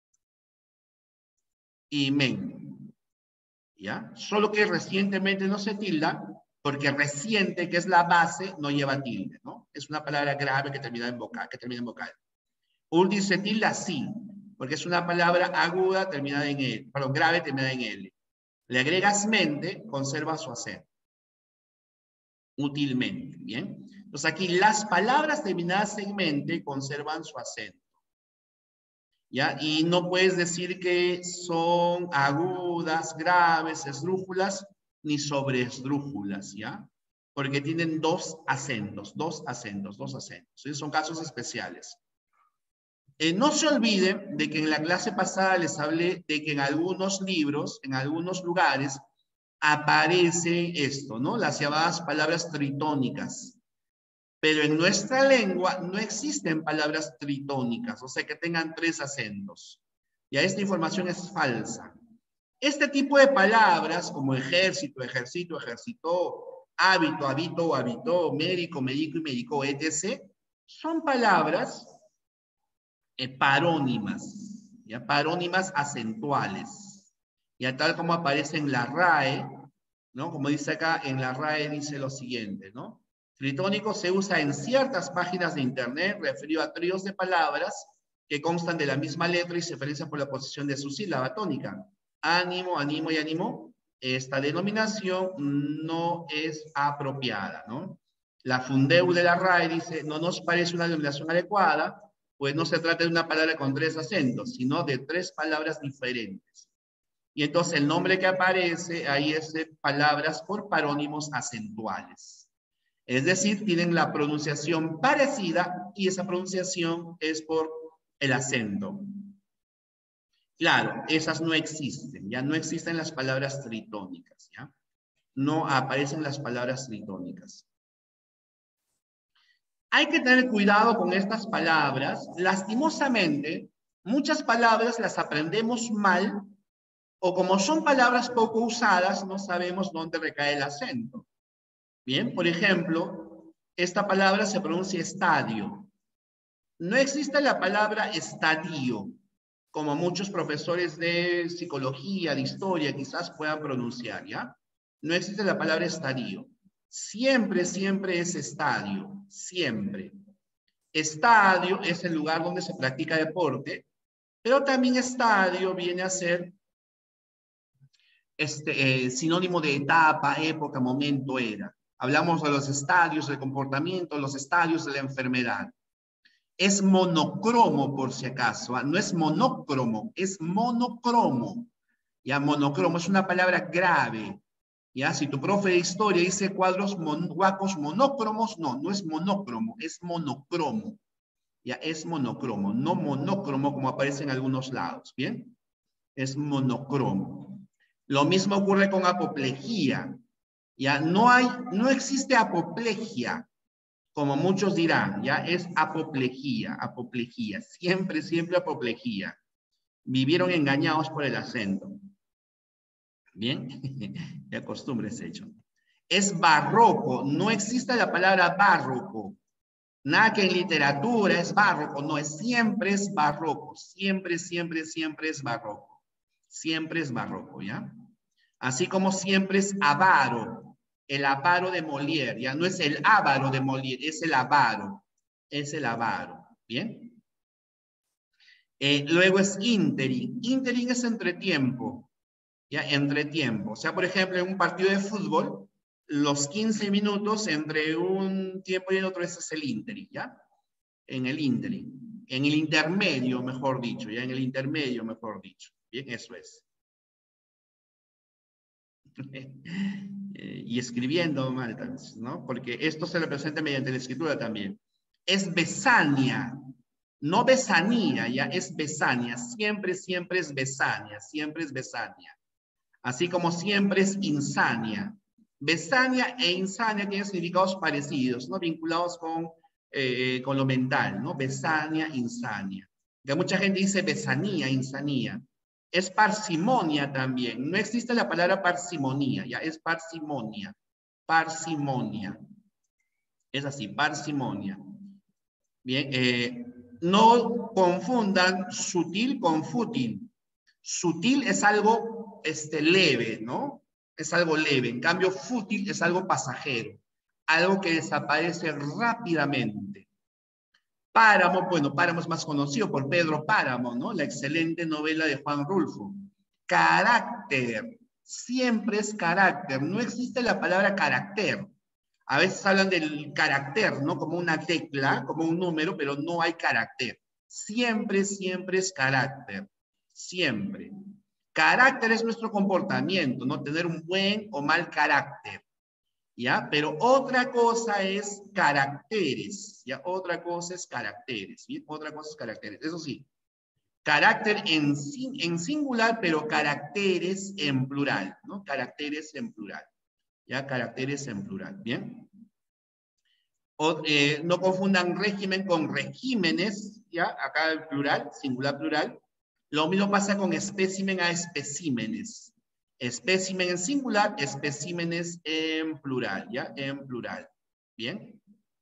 y men. ¿Ya? Solo que recientemente no se tilda porque reciente, que es la base, no lleva tilde, ¿no? Es una palabra grave que termina en vocal. Ultis se tilda sí, porque es una palabra aguda terminada en L, perdón, grave terminada en L. Le agregas mente, conserva su acento. Útilmente, ¿bien? Entonces aquí las palabras terminadas en mente conservan su acento. ¿Ya? Y no puedes decir que son agudas, graves, esdrújulas, ni sobreesdrújulas, ¿ya? Porque tienen dos acentos. ¿Sí? Son casos especiales. No se olviden de que en la clase pasada les hablé de que en algunos libros, en algunos lugares, aparece esto, ¿no? Las llamadas palabras tritónicas. Pero en nuestra lengua no existen palabras tritónicas, o sea, que tengan tres acentos. Ya esta información es falsa. Este tipo de palabras, como ejército, ejercitó, hábito, habitó, habitó, médico, médico y médico, etc., son palabras parónimas, ¿ya? Parónimas acentuales, ya tal como aparece en la RAE, ¿no? Como dice acá, en la RAE dice lo siguiente, ¿no? Tritónico se usa en ciertas páginas de internet referido a tríos de palabras que constan de la misma letra y se diferencian por la posición de su sílaba tónica. Ánimo, ánimo y ánimo. Esta denominación no es apropiada, ¿no? La Fundeu de la RAE dice, no nos parece una denominación adecuada, pues no se trata de una palabra con 3 acentos, sino de 3 palabras diferentes. Y entonces el nombre que aparece ahí es de palabras por parónimos acentuales. Es decir, tienen la pronunciación parecida y esa pronunciación es por el acento. Claro, esas no existen, ya no existen las palabras tritónicas, ¿ya? No aparecen las palabras tritónicas. Hay que tener cuidado con estas palabras. Lastimosamente, muchas palabras las aprendemos mal o como son palabras poco usadas, no sabemos dónde recae el acento. Bien, por ejemplo, esta palabra se pronuncia estadio. No existe la palabra estadio, como muchos profesores de psicología, de historia, quizás puedan pronunciar, ¿ya? No existe la palabra estadio. Siempre, siempre es estadio, siempre. Estadio es el lugar donde se practica deporte, pero también estadio viene a ser sinónimo de etapa, época, momento, era. Hablamos de los estadios del comportamiento, los estadios de la enfermedad. Es monocromo, por si acaso, ¿eh? No es monócromo, es monocromo. Ya, monocromo es una palabra grave. Ya, si tu profe de historia dice cuadros guacos monócromos, no, no es monócromo, es monocromo. Ya, es monocromo, no monócromo como aparece en algunos lados, ¿bien? Es monocromo. Lo mismo ocurre con apoplejía. Ya, no existe apoplejía, como muchos dirán, ya es apoplejía, apoplejía, siempre, siempre apoplejía. Vivieron engañados por el acento. Bien, de costumbre es hecho. Es barroco, no existe la palabra barroco. Nada que en literatura es barroco, no, siempre es barroco, siempre, siempre, siempre es barroco. Siempre es barroco, ¿ya? Así como siempre es avaro, el avaro de Molière, ya no es el avaro de Molière, es el avaro, ¿bien? Luego es interim, interim es entretiempo, ya, entretiempo. O sea, por ejemplo, en un partido de fútbol, los 15 minutos entre un tiempo y el otro, ese es el interim, ¿ya? En el interim, en el intermedio, mejor dicho, ya en el intermedio, mejor dicho, bien, eso es. Y escribiendo mal, ¿no? Porque esto se representa mediante la escritura también. Es besania, no besanía, ya es besania. Siempre, siempre es besania, siempre es besania. Así como siempre es insania. Besania e insania tienen significados parecidos, ¿no? Vinculados con lo mental, ¿no? Besania, insania. Que mucha gente dice besanía, insanía. Es parsimonia también. No existe la palabra parsimonía, ya es parsimonia. Parsimonia. Es así, parsimonia. Bien, no confundan sutil con fútil. Sutil es algo leve, ¿no? Es algo leve. En cambio, fútil es algo pasajero. Algo que desaparece rápidamente. Páramo, bueno, Páramo es más conocido por Pedro Páramo, ¿no? La excelente novela de Juan Rulfo. Carácter, siempre es carácter, no existe la palabra carácter. A veces hablan del carácter, ¿no? Como una tecla, como un número, pero no hay carácter. Siempre, siempre es carácter, siempre. Carácter es nuestro comportamiento, ¿no? Tener un buen o mal carácter. ¿Ya? Pero otra cosa es caracteres, ¿ya? Otra cosa es caracteres, ¿sí? Otra cosa es caracteres, eso sí. Carácter en singular, pero caracteres en plural, ¿no? Caracteres en plural, ¿ya? Caracteres en plural, ¿bien? No confundan régimen con regímenes, ¿ya? Acá el plural, singular plural. Lo mismo pasa con espécimen a especímenes. Espécimen en singular, especímenes en plural, ¿ya? En plural. ¿Bien?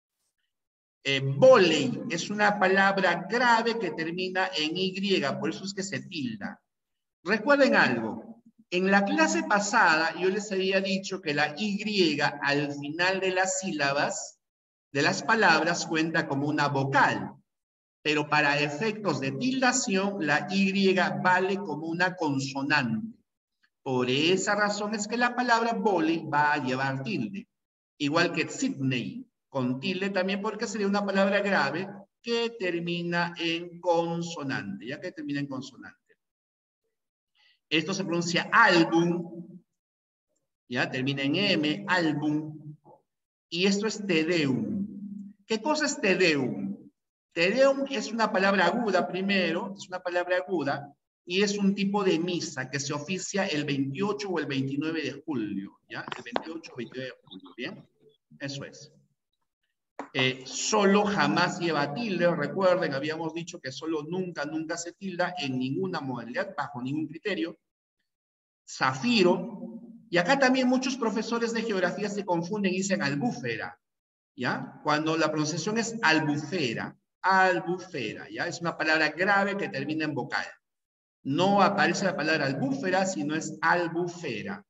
Vóley es una palabra grave que termina en Y, por eso es que se tilda. Recuerden algo, en la clase pasada yo les había dicho que la Y al final de las sílabas de las palabras cuenta como una vocal, pero para efectos de tildación la Y vale como una consonante. Por esa razón es que la palabra vóley va a llevar tilde, igual que Sydney, con tilde también porque sería una palabra grave que termina en consonante, ya que termina en consonante. Esto se pronuncia álbum, ya termina en M, álbum, y esto es te deum. ¿Qué cosa es te deum? Te deum es una palabra aguda primero, es una palabra aguda, y es un tipo de misa que se oficia el 28 o el 29 de julio, ¿ya? El 28 o 29 de julio, ¿bien? Eso es. Solo jamás lleva tilde, recuerden, habíamos dicho que solo nunca, nunca se tilda en ninguna modalidad, bajo ningún criterio. Zafiro, y acá también muchos profesores de geografía se confunden y dicen albúfera, ¿ya? Cuando la pronunciación es albufera, albufera, ¿ya? Es una palabra grave que termina en vocal. No aparece la palabra albúfera, sino es albufera.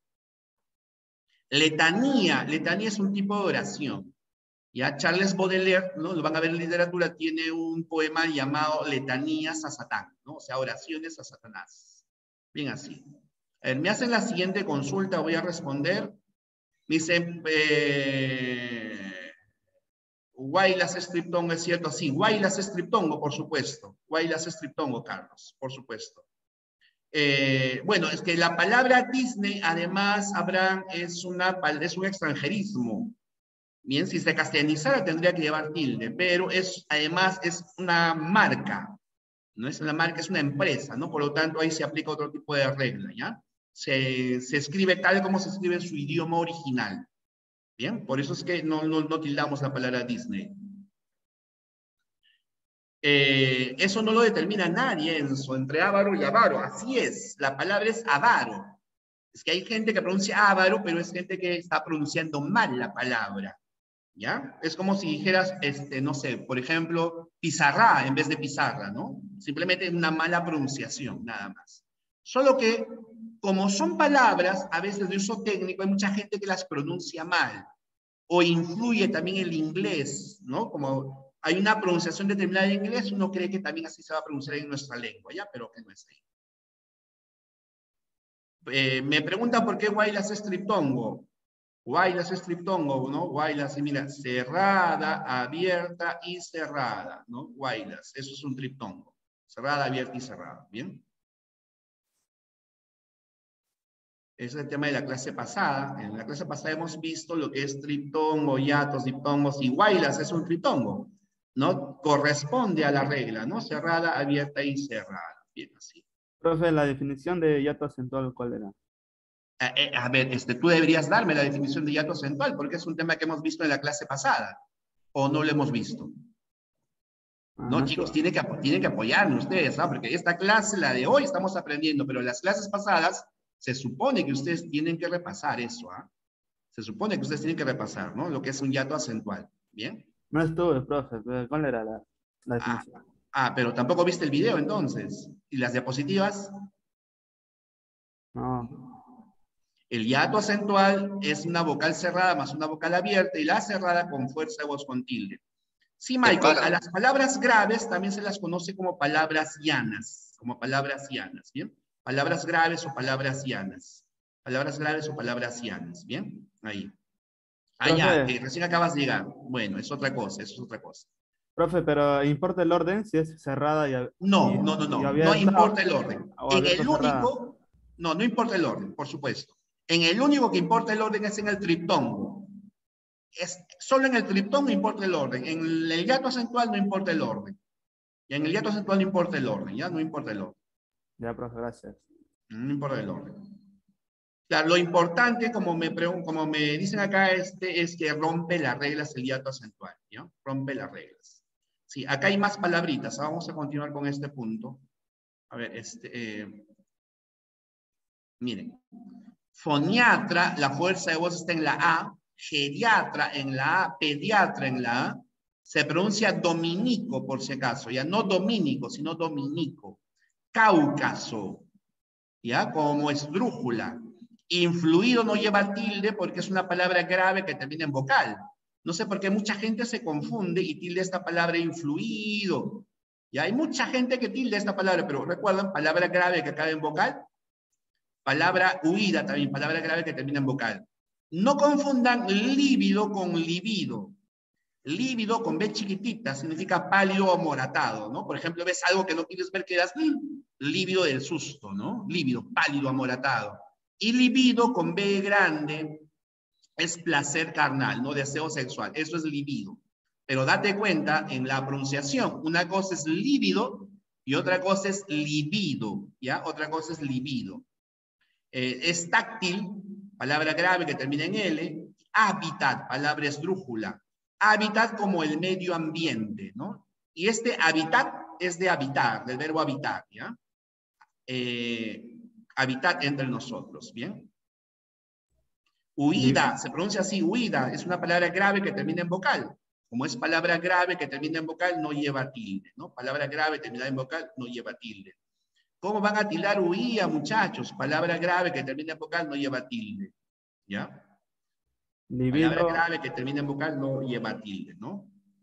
Letanía, letanía es un tipo de oración. Ya Charles Baudelaire, ¿no? Lo van a ver en literatura, tiene un poema llamado Letanías a Satán, ¿no? O sea, oraciones a Satanás. Bien así. A ver, me hacen la siguiente consulta, voy a responder. Me dicen, Guaylas Striptongo, ¿es cierto? Sí, Guaylas Striptongo, por supuesto. Guaylas Striptongo, Carlos, por supuesto. Bueno, es que la palabra Disney, además, Abraham, es un extranjerismo. Bien, si se castellanizara tendría que llevar tilde, pero además es una marca. No es una marca, es una empresa, ¿no? Por lo tanto, ahí se aplica otro tipo de regla, ¿ya? Se escribe tal como se escribe en su idioma original. Bien, por eso es que no tildamos la palabra Disney. Eso no lo determina nadie, Enzo, entre avaro y avaro. Así es, la palabra es avaro. Es que hay gente que pronuncia avaro, pero es gente que está pronunciando mal la palabra. ¿Ya? Es como si dijeras, no sé, por ejemplo, pizarra en vez de pizarra, ¿no? Simplemente una mala pronunciación, nada más. Solo que, como son palabras, a veces de uso técnico, hay mucha gente que las pronuncia mal. O influye también el inglés, ¿no? Como hay una pronunciación determinada en inglés, uno cree que también así se va a pronunciar en nuestra lengua, ¿ya? Pero que no es ahí. Me preguntan por qué Guaylas es triptongo. Guaylas es triptongo, ¿no? Guaylas, y mira, cerrada, abierta y cerrada, ¿no? Guaylas, eso es un triptongo. Cerrada, abierta y cerrada, ¿bien? Ese es el tema de la clase pasada. En la clase pasada hemos visto lo que es triptongo, hiatos, diptongos, y Guaylas es un triptongo, ¿no? Corresponde a la regla, ¿no? Cerrada, abierta y cerrada, bien así. Profe, la definición de hiato acentual, ¿cuál era? A ver, tú deberías darme la definición de hiato acentual, porque es un tema que hemos visto en la clase pasada, o no lo hemos visto. No, No chicos, estuvo. tienen que apoyarme ustedes, ¿no? Porque esta clase, la de hoy, estamos aprendiendo, pero las clases pasadas, se supone que ustedes tienen que repasar eso, ¿ah? Se supone que ustedes tienen que repasar, ¿no? Lo que es un hiato acentual, ¿bien? No estuve, profe, pero ¿cuál era la Ah, definición? pero tampoco viste el video, entonces. ¿Y las diapositivas? No. El hiato acentual es una vocal cerrada más una vocal abierta y la cerrada con fuerza de voz con tilde. Sí, Michael, a las palabras graves también se las conoce como palabras llanas, ¿bien? Palabras graves o palabras llanas. Palabras graves o palabras llanas, ¿bien? Ahí. Ah, ya, Profe, que recién acabas de llegar. Bueno, es otra cosa, eso es otra cosa. profe, pero ¿importa el orden si es cerrada No, no, no, y no, no abierta importa el orden. o En abierta el o cerrada? único, no importa el orden, por supuesto. En el único que importa el orden es en el triptongo. Solo en el triptongo importa el orden. En el hiato acentual no importa el orden. Y en el hiato acentual no importa el orden, ¿ya? No importa el orden. Ya, profe, gracias. No importa el orden. Claro, lo importante, como me dicen acá, es que rompe las reglas el hiato acentual, ¿ya? Rompe las reglas. Sí, acá hay más palabritas. Vamos a continuar con este punto. A ver, miren. Foniatra, la fuerza de voz está en la A. Geriatra en la A. Pediatra en la A. Se pronuncia dominico, por si acaso. Ya no dominico, sino dominico. Cáucaso. ¿Ya? Como esdrújula. Influido no lleva tilde porque es una palabra grave que termina en vocal. No sé por qué mucha gente se confunde y tilde esta palabra influido. Ya hay mucha gente que tilde esta palabra, pero recuerdan, palabra grave que acaba en vocal. Palabra huida también, palabra grave que termina en vocal. No confundan lívido con libido. Lívido con B chiquitita significa pálido o amoratado, ¿no? Por ejemplo, ves algo que no quieres ver, quedas lívido del susto, ¿no? Lívido, pálido, amoratado. Y libido con B grande es placer carnal, no deseo sexual. Eso es libido. Pero date cuenta en la pronunciación. Una cosa es líbido y otra cosa es libido, ¿ya? Otra cosa es libido. Es táctil, palabra grave que termina en L. Hábitat, palabra esdrújula. Hábitat como el medio ambiente, ¿no? Y este hábitat es de habitar, del verbo habitar, ¿ya? Habitat entre nosotros, ¿bien? Huida, se pronuncia así, huida, es una palabra grave que termina en vocal. Como es palabra grave que termina en vocal, no lleva tilde, ¿no? Palabra grave terminada en vocal, no lleva tilde. ¿Cómo van a tildar huía, muchachos? Palabra grave que termina en vocal, no lleva tilde, ¿ya? Libido. Palabra grave que termina en vocal, no lleva tilde, ¿no?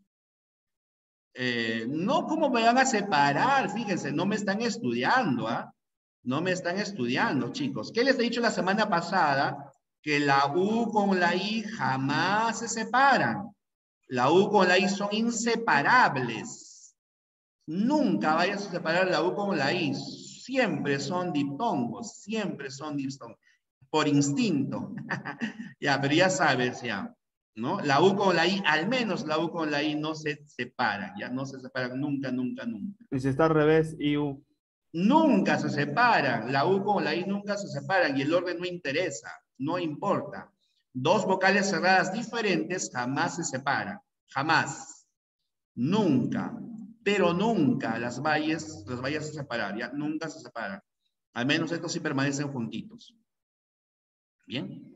No, ¿cómo me van a separar? Fíjense, no me están estudiando, ¿ah? No me están estudiando, chicos. ¿Qué les he dicho la semana pasada? Que la U con la I jamás se separan. La U con la I son inseparables. Nunca vayas a separar la U con la I. Siempre son diptongos, siempre son diptongos. Por instinto. Ya, pero ya sabes, ya. ¿No? La U con la I, al menos la U con la I no se separan, ya no se separan nunca, nunca, nunca. Y si está al revés, IU. Nunca se separan, la U con la I nunca se separan y el orden no interesa, no importa. Dos vocales cerradas diferentes jamás se separan, jamás, nunca, pero nunca las vayas a separar, ya nunca se separan. Al menos estos sí permanecen juntitos. Bien.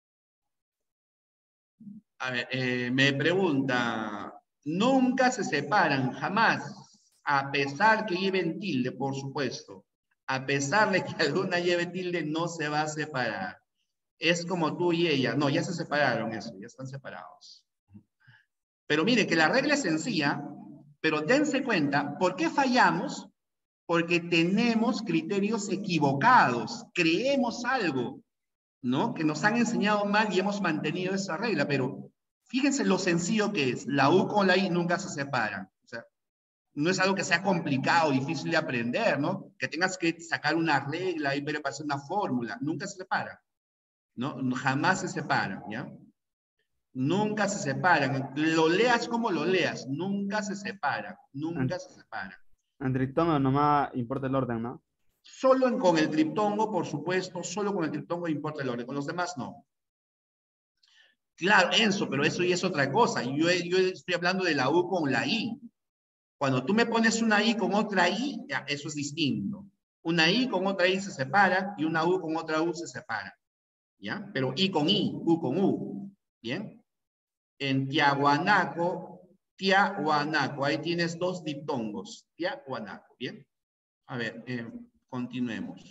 A ver, me pregunta, nunca se separan, jamás, a pesar que lleven tilde, por supuesto. A pesar de que alguna lleve tilde, no se va a separar. Es como tú y ella. No, ya se separaron eso, ya están separados. Pero mire que la regla es sencilla, pero dense cuenta, ¿por qué fallamos? Porque tenemos criterios equivocados, creemos algo, ¿no? Que nos han enseñado mal y hemos mantenido esa regla, pero fíjense lo sencillo que es. La U con la I nunca se separan. O sea, no es algo que sea complicado, difícil de aprender, ¿no? Que tengas que sacar una regla y ver para hacer una fórmula. Nunca se separan, ¿no? Jamás se separan, ¿ya? Nunca se separan. Lo leas como lo leas, nunca se separan, nunca se separan. En triptongo nomás importa el orden, ¿no? Solo con el triptongo, por supuesto, solo con el triptongo importa el orden, con los demás no. Claro, Enzo, pero eso ya es otra cosa. Yo estoy hablando de la U con la I. Cuando tú me pones una I con otra I, ya, eso es distinto. Una I con otra I se separa y una U con otra U se separa. ¿Ya? Pero I con I, U con U. ¿Bien? En Tiahuanaco, ahí tienes dos diptongos. Tiahuanaco, ¿bien? A ver, continuemos.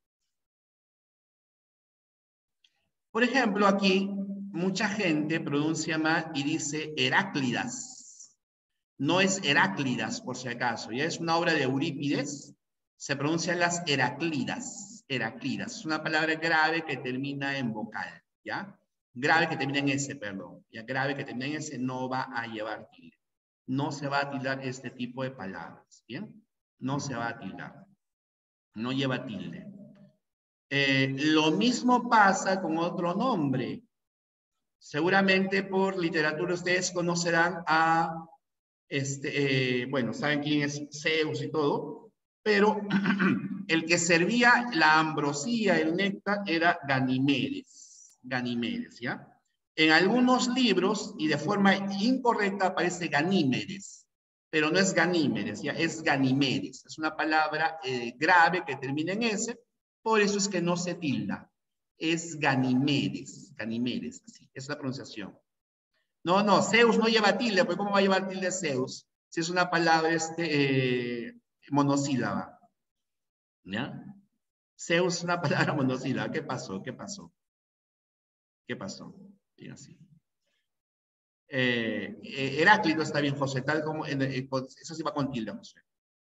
Por ejemplo, aquí mucha gente pronuncia mal y dice Heráclidas. No es Heráclidas, por si acaso. Ya es una obra de Eurípides. Se pronuncian las Heráclidas. Heráclidas. Es una palabra grave que termina en vocal. ¿Ya? Grave que termina en S, perdón. Ya grave que termina en S no va a llevar tilde. No se va a tildar este tipo de palabras. ¿Bien? No se va a tildar. No lleva tilde. Lo mismo pasa con otro nombre. Seguramente por literatura ustedes conocerán a, bueno, saben quién es Zeus y todo, pero el que servía la ambrosía, el néctar, era Ganimedes. Ganimedes, ¿ya? En algunos libros, y de forma incorrecta, aparece Ganímedes, pero no es Ganímedes, ¿ya? Es Ganimedes. Es una palabra grave que termina en S, por eso es que no se tilda. Es Ganimedes, Ganimedes, así, es la pronunciación. No, no, Zeus no lleva tilde, pues ¿cómo va a llevar tilde Zeus? Si es una palabra monosílaba. ¿Ya? Zeus es una palabra monosílaba. ¿Qué pasó? ¿Qué pasó? ¿Qué pasó? Bien, así. Heráclito está bien, José, tal como, eso sí va con tilde, José.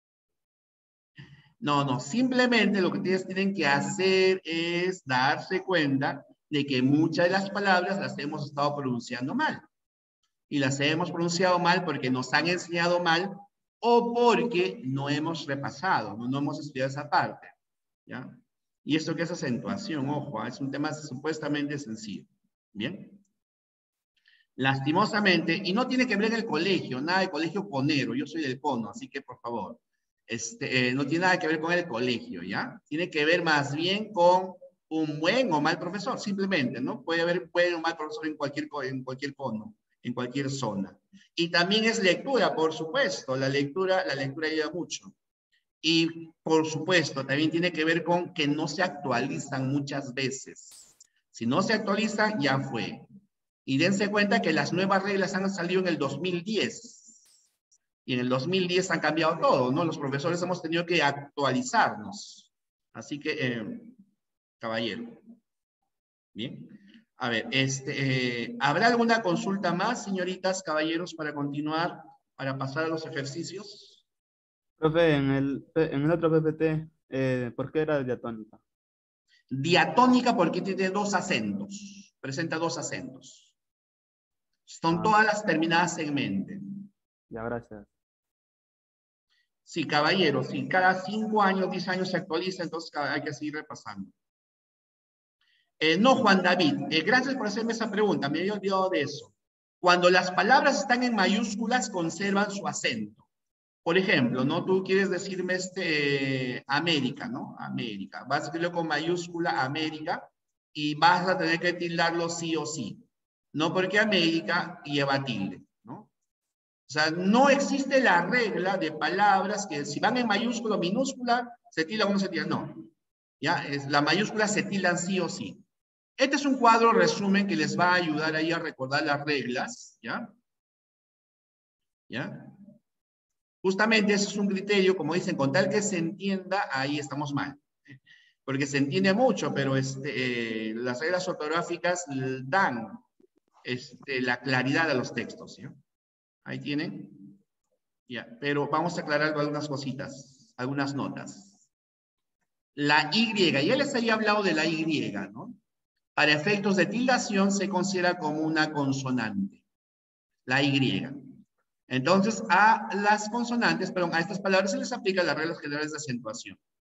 No, no, simplemente lo que ustedes tienen que hacer es darse cuenta de que muchas de las palabras las hemos estado pronunciando mal. Y las hemos pronunciado mal porque nos han enseñado mal o porque no hemos repasado, no hemos estudiado esa parte. ¿Ya? Y esto que es acentuación, ojo, es un tema supuestamente sencillo. ¿Bien? Lastimosamente, y no tiene que ver en el colegio, nada de colegio conero, yo soy del cono, así que por favor, no tiene nada que ver con el colegio, ¿ya? Tiene que ver más bien con un buen o mal profesor, simplemente, ¿no? Puede haber un buen o mal profesor en cualquier cono, en cualquier zona. Y también es lectura, por supuesto, la lectura ayuda mucho. Y por supuesto, también tiene que ver con que no se actualizan muchas veces. Si no se actualizan, ya fue. Y dense cuenta que las nuevas reglas han salido en el 2010. Y en el 2010 han cambiado todo, ¿no? Los profesores hemos tenido que actualizarnos. Así que, caballero. Bien. A ver, ¿habrá alguna consulta más, señoritas, caballeros, para continuar, para pasar a los ejercicios? Profe, en el otro PPT, ¿por qué era diatónica? Diatónica porque tiene dos acentos. Presenta dos acentos. Son todas las terminadas en mente. Ya, gracias. Sí, caballero, sí, cada 5 años, 10 años se actualiza, entonces hay que seguir repasando. No, Juan David, gracias por hacerme esa pregunta, me había olvidado de eso. Cuando las palabras están en mayúsculas, conservan su acento. Por ejemplo, ¿no? Tú quieres decirme América, ¿no? América. Vas a escribirlo con mayúscula América y vas a tener que tildarlo sí o sí. No porque América lleva tilde, ¿no? O sea, no existe la regla de palabras que si van en mayúscula o minúscula, se tildan o no se tildan. No. ¿Ya? La mayúscula se tildan sí o sí. Este es un cuadro resumen que les va a ayudar ahí a recordar las reglas. ¿Ya? ¿Ya? Justamente ese es un criterio, como dicen, con tal que se entienda, ahí estamos mal. Porque se entiende mucho, pero las reglas ortográficas dan la claridad a los textos. ¿Ya? Ahí tienen. Ya, pero vamos a aclarar algunas cositas, algunas notas. La Y, ya les había hablado de la Y, ¿no? Para efectos de tildación se considera como una consonante, la Y. Entonces, a las consonantes, perdón, a estas palabras se les aplica las reglas generales de acentuación.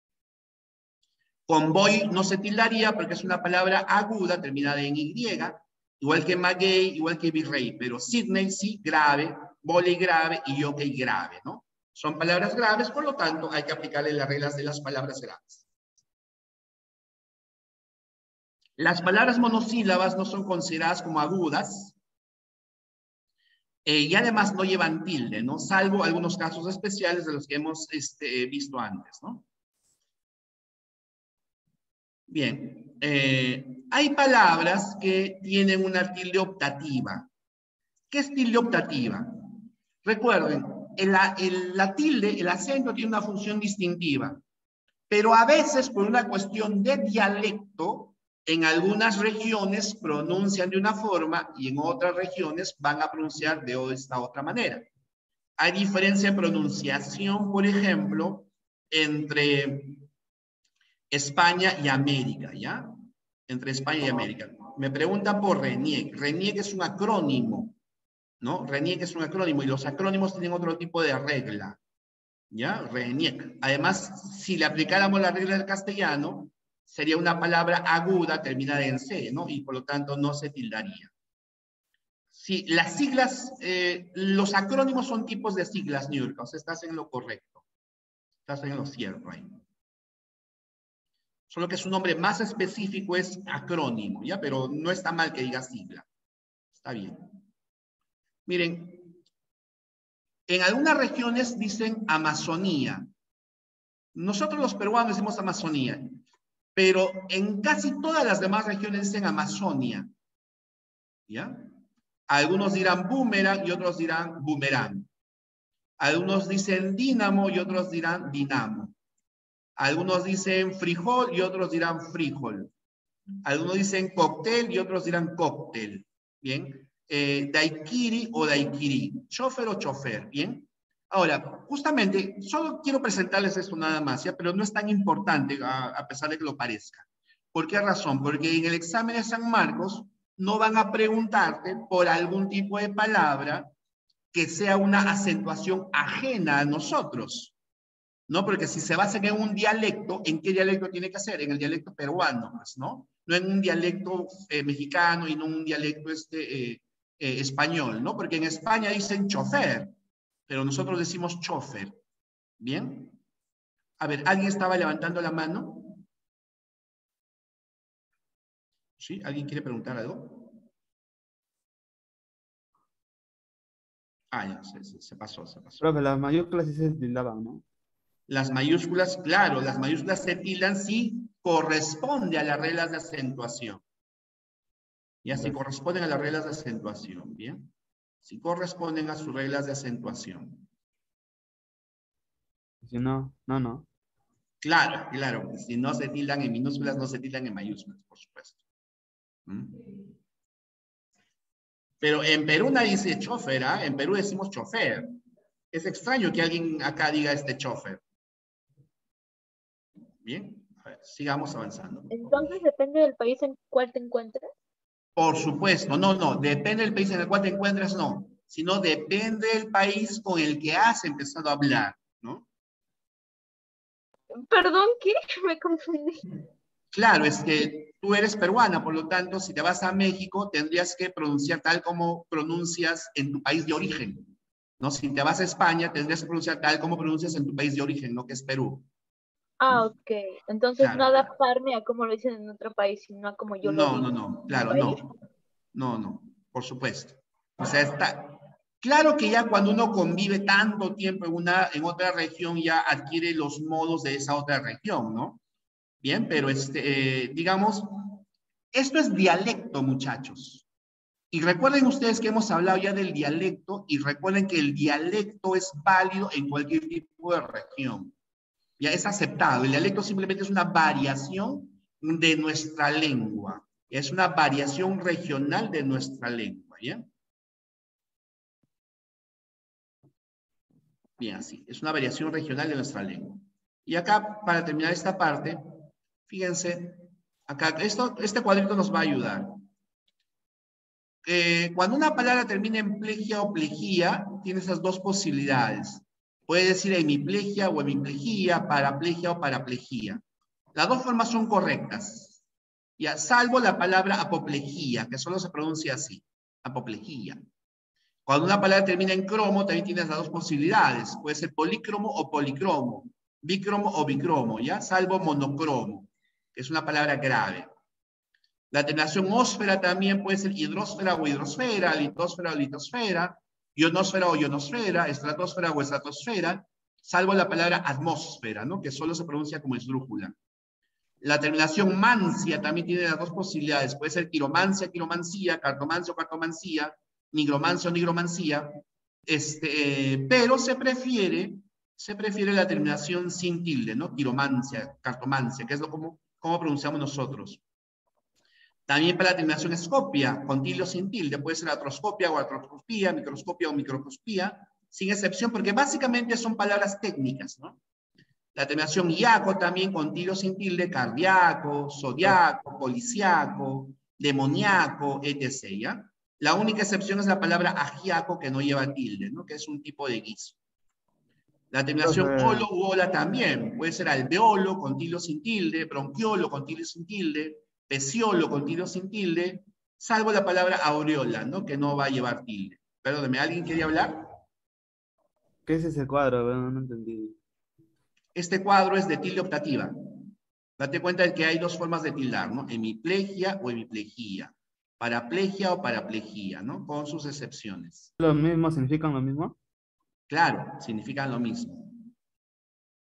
Con boy no se tildaría porque es una palabra aguda terminada en Y, igual que maguey, igual que virrey, pero Sydney sí, grave, voley grave y jockey grave, ¿no? Son palabras graves, por lo tanto, hay que aplicarle las reglas de las palabras graves. Las palabras monosílabas no son consideradas como agudas y además no llevan tilde, ¿no? Salvo algunos casos especiales de los que hemos visto antes, ¿no? Bien, hay palabras que tienen una tilde optativa. ¿Qué es tilde optativa? Recuerden, la tilde, el acento tiene una función distintiva, pero a veces por una cuestión de dialecto, en algunas regiones pronuncian de una forma y en otras regiones van a pronunciar de esta otra manera. Hay diferencia de pronunciación, por ejemplo, entre España y América, ¿ya? Entre España y América. Me preguntan por RENIEC. RENIEC es un acrónimo, ¿no? RENIEC es un acrónimo y los acrónimos tienen otro tipo de regla, ¿ya? RENIEC. Además, si le aplicáramos la regla del castellano, sería una palabra aguda terminada en C, ¿no? Y por lo tanto no se tildaría. Sí, las siglas, los acrónimos son tipos de siglas, Niurka, o sea, estás en lo correcto. Estás en lo cierto ahí. Solo que su nombre más específico es acrónimo, ¿ya? Pero no está mal que diga sigla. Está bien. Miren, en algunas regiones dicen Amazonía. Nosotros los peruanos decimos Amazonía. pero en casi todas las demás regiones dicen Amazonia. ¿Ya? Algunos dirán boomerang y otros dirán boomerang. Algunos dicen dínamo y otros dirán dinamo. Algunos dicen frijol y otros dirán frijol. Algunos dicen cóctel y otros dirán cóctel. Bien. Daiquiri o daiquiri. Chofer o chofer. Bien. Ahora, justamente, solo quiero presentarles esto nada más, ¿ya? Pero no es tan importante a pesar de que lo parezca. ¿Por qué razón? Porque en el examen de San Marcos no van a preguntarte por algún tipo de palabra que sea una acentuación ajena a nosotros, ¿no? Porque si se basa en un dialecto, ¿en qué dialecto tiene que ser? En el dialecto peruano, pues, ¿no? No en un dialecto mexicano y no en un dialecto español, ¿no? Porque en España dicen chofer, pero nosotros decimos chofer, ¿bien? A ver, ¿alguien estaba levantando la mano? ¿Sí? ¿Alguien quiere preguntar algo? Ah, ya, se pasó. Profe, las mayúsculas sí se tildaban, ¿no? Las mayúsculas, claro, las mayúsculas se tildan si corresponde a las reglas de acentuación. Ya, si corresponden a las reglas de acentuación, ¿bien? Si corresponden a sus reglas de acentuación. Si no, no. Claro, claro. Si no se tildan en minúsculas, no se tildan en mayúsculas, por supuesto. ¿Mm? Pero en Perú nadie dice chofer, ¿ah? En Perú decimos chofer. Es extraño que alguien acá diga chofer. Bien, a ver, sigamos avanzando. Entonces depende del país en cual te encuentres. Por supuesto, no, depende del país en el cual te encuentres, no, sino depende del país con el que has empezado a hablar, ¿no? Perdón, ¿qué? Me confundí. Claro, es que tú eres peruana, por lo tanto, si te vas a México, tendrías que pronunciar tal como pronuncias en tu país de origen, ¿no? Si te vas a España, tendrías que pronunciar tal como pronuncias en tu país de origen, ¿no? Que es Perú. Ah, ok. Entonces no Claro. adaptarme a cómo lo dicen en otro país, sino a como yo lo digo. No, En mi claro, país. no, por supuesto. O sea, claro que ya cuando uno convive tanto tiempo en otra región, ya adquiere los modos de esa otra región, ¿no? Bien, pero digamos, esto es dialecto, muchachos. Y recuerden ustedes que hemos hablado ya del dialecto y recuerden que el dialecto es válido en cualquier tipo de región. Ya es aceptado. El dialecto simplemente es una variación de nuestra lengua. Es una variación regional de nuestra lengua, ¿ya? Bien, así. Es una variación regional de nuestra lengua. Y acá, para terminar esta parte, fíjense, acá, este cuadrito nos va a ayudar. Cuando una palabra termina en plegia o plegía, tiene esas dos posibilidades. Puede decir hemiplegia o hemiplegia, paraplegia o paraplegia. Las dos formas son correctas. Ya, salvo la palabra apoplejía, que solo se pronuncia así, apoplejía. Cuando una palabra termina en cromo, también tienes las dos posibilidades. Puede ser polícromo o policromo, bicromo o bicromo, ¿ya? Salvo monocromo, que es una palabra grave. La terminación ósfera también puede ser hidrósfera o hidrosfera, litosfera o litosfera, ionosfera o ionosfera, estratosfera o estratosfera, salvo la palabra atmósfera, ¿no? Que solo se pronuncia como esdrújula. La terminación mancia también tiene las dos posibilidades. Puede ser quiromancia, quiromancía, cartomancia o cartomancía, nigromancia o nigromancía, pero se prefiere la terminación sin tilde, ¿no? Quiromancia, cartomancia, que es como pronunciamos nosotros. También para la terminación escopia, con tilde o sin tilde, puede ser atroscopia o atroscopía, microscopia o microscopía, sin excepción, porque básicamente son palabras técnicas, ¿no? La terminación iaco también con tilde o sin tilde, cardíaco, zodiaco, policiaco, demoníaco, etc., ¿ya? La única excepción es la palabra agiaco que no lleva tilde, ¿no? Que es un tipo de guiso. La terminación olo u ola también, puede ser alveolo con tilde o sin tilde, bronquiolo con tilde o sin tilde, peciolo con tilde o sin tilde, salvo la palabra aureola, ¿no? Que no va a llevar tilde. Perdóneme, ¿alguien quería hablar? ¿Qué es ese cuadro? Bueno, no entendí. Este cuadro es de tilde optativa. Date cuenta de que hay dos formas de tildar, ¿no? Hemiplegia o hemiplegia. Paraplegia o paraplegia, ¿no? Con sus excepciones. ¿Lo mismo significan lo mismo? Claro, significan lo mismo.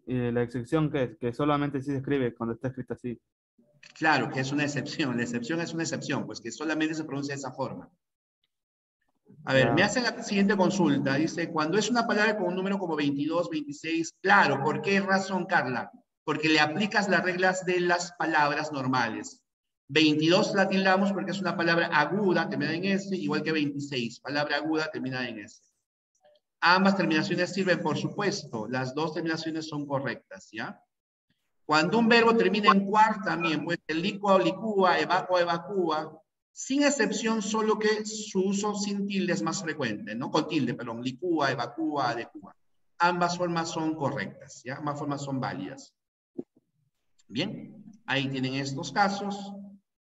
¿Y la excepción qué es? Que solamente sí se escribe cuando está escrito así. Claro que es una excepción. La excepción es una excepción, pues que solamente se pronuncia de esa forma. A ver, me Ya. hacen la siguiente consulta. Dice, cuando es una palabra con un número como 22, 26, claro, ¿por qué razón, Carla? Porque le aplicas las reglas de las palabras normales. 22 la tildamos porque es una palabra aguda, terminada en S, igual que 26, palabra aguda terminada en S. Ambas terminaciones sirven, por supuesto. Las dos terminaciones son correctas, ¿ya? Cuando un verbo termina en cuar, también puede ser licua o licúa, evacua, evacúa, sin excepción, solo que su uso sin tilde es más frecuente, ¿no? Con tilde, perdón, licúa, evacúa, adecúa. Ambas formas son correctas, ¿ya? Ambas formas son válidas. Bien, ahí tienen estos casos.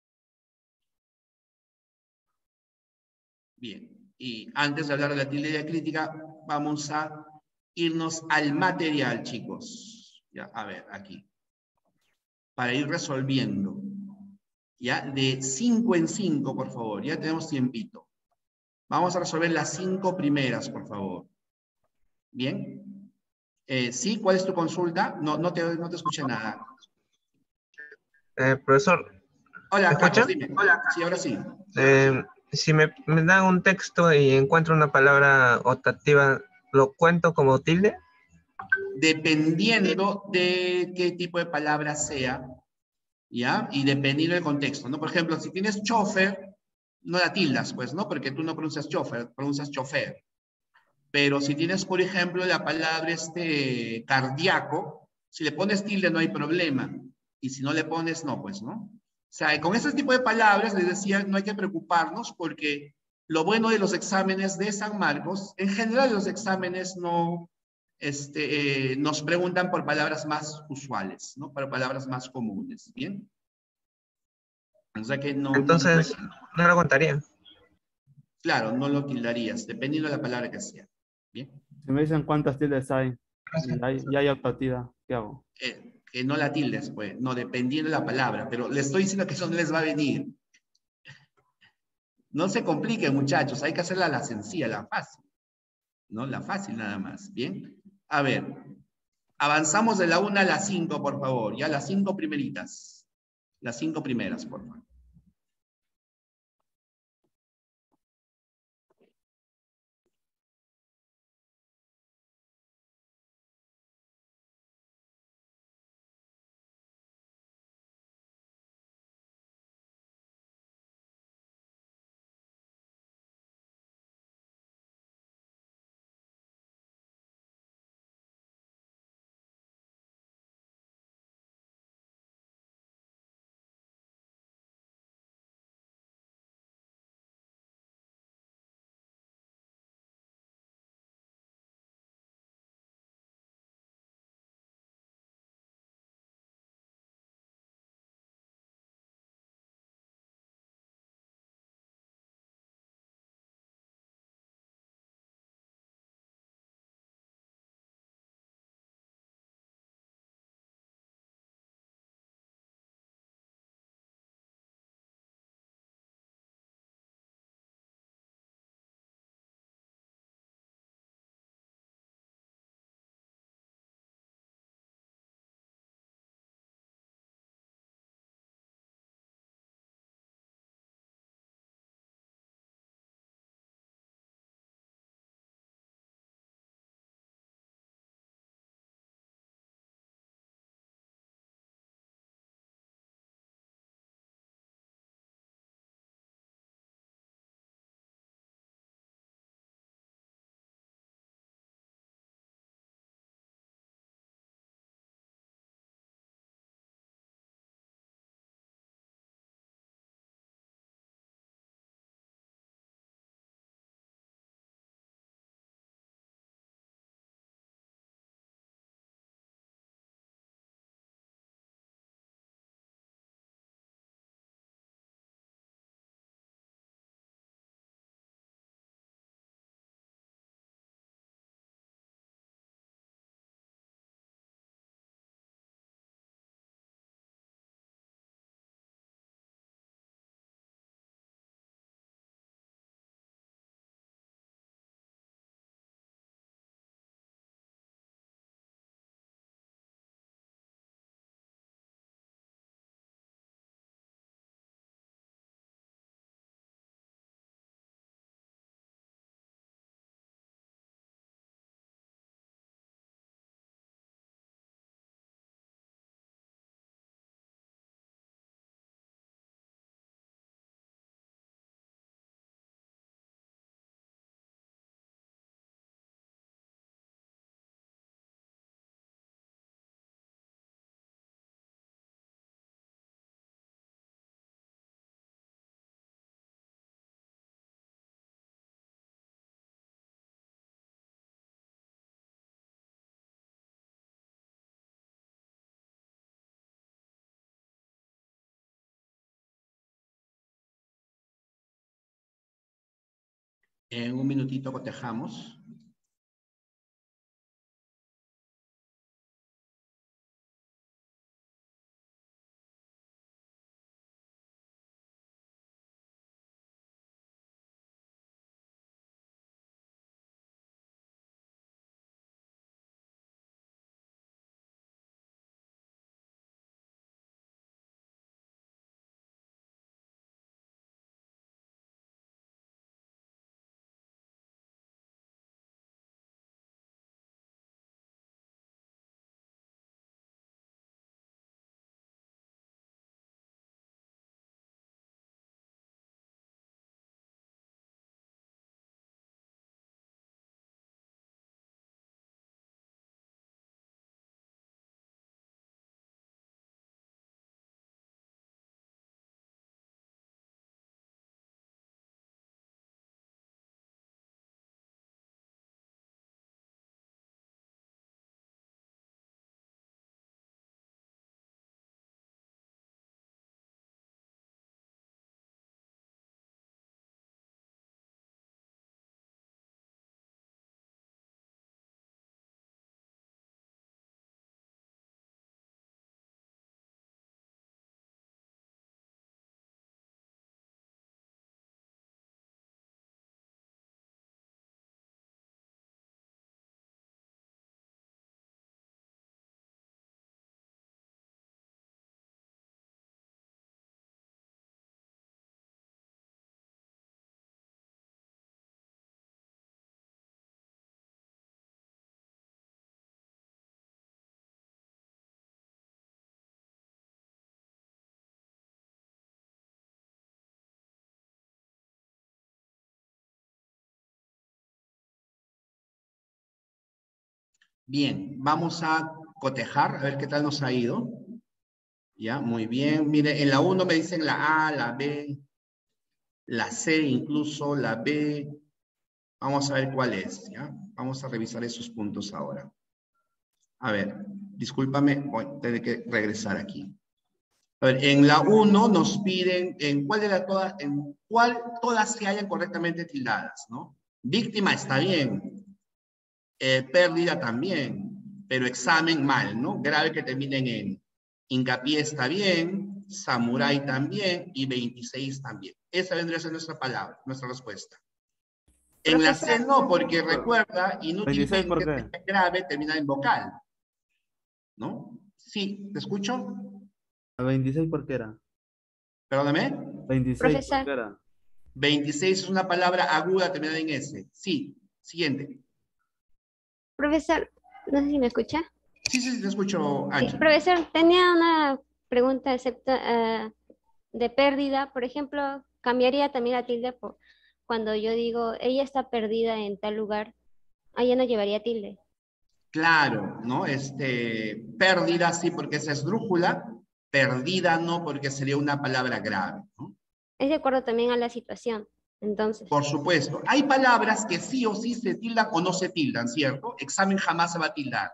Bien, y antes de hablar de la tilde diacrítica, vamos a irnos al material, chicos. Ya, a ver, aquí. Para ir resolviendo. Ya, de 5 en 5, por favor. Ya tenemos tiempito. Vamos a resolver las 5 primeras, por favor. Bien. ¿Sí? ¿Cuál es tu consulta? No te escuché nada. Profesor, ¿me Hola, Carlos, escucha? dime. Hola. Sí, ahora sí. Si me dan un texto y encuentro una palabra optativa, ¿lo cuento como tilde? Dependiendo de qué tipo de palabra sea, ¿ya? Y dependiendo del contexto, ¿no? Por ejemplo, si tienes chofer, no la tildas, pues, ¿no? Porque tú no pronuncias chofer, pronuncias chofer. Pero si tienes, por ejemplo, la palabra cardíaco, si le pones tilde no hay problema. Y si no le pones, no, pues, ¿no? O sea, con ese tipo de palabras, les decía, no hay que preocuparnos porque lo bueno de los exámenes de San Marcos, en general los exámenes no, nos preguntan por palabras más usuales, ¿no? Para palabras más comunes, ¿bien? O sea que Entonces, no lo contaría. claro, no lo tildarías, dependiendo de la palabra que sea, ¿bien? Si me dicen cuántas tildes hay y hay optativa, ¿qué hago? Que no la tildes, pues, no, dependiendo de la palabra, pero le estoy diciendo que eso no les va a venir. No se compliquen, muchachos, hay que hacerla la sencilla, la fácil, ¿no? La fácil nada más, ¿bien? A ver, avanzamos de la 1 a la 5, por favor, ya las 5 primeritas, las 5 primeras, por favor. En un minutito cotejamos. Bien, vamos a cotejar, a ver qué tal nos ha ido. Ya, muy bien. Mire, en la 1 me dicen la A, la B, la C incluso, la B. Vamos a ver cuál es, ¿ya? Vamos a revisar esos puntos ahora. A ver, discúlpame, voy a tener que regresar aquí. A ver, en la 1 nos piden en cuál todas se hayan correctamente tildadas, ¿no? Víctima está bien, pérdida también, pero examen mal, ¿no? Grave que terminen en hincapié está bien, samurái también y 26 también. Esa vendría a ser nuestra palabra, nuestra respuesta. En la C no, porque recuerda, 26, inútilmente ¿por qué? grave termina en vocal, ¿no? Sí, ¿te escucho? ¿A 26 por qué era? Perdóname. 26 por Profesor. qué era. 26 es una palabra aguda terminada en S. Sí, siguiente. Profesor, no sé si me escucha. Sí, sí, te escucho, Sí, Angie. profesor, tenía una pregunta de pérdida. Por ejemplo, cambiaría también la tilde por cuando yo digo, ella está perdida en tal lugar. Ahí ya no llevaría tilde. Claro, ¿no? Pérdida sí porque es esdrújula, perdida no porque sería una palabra grave, ¿no? Es de acuerdo también a la situación. Entonces, Por supuesto. Hay palabras que sí o sí se tildan o no se tildan, ¿cierto? Examen jamás se va a tildar.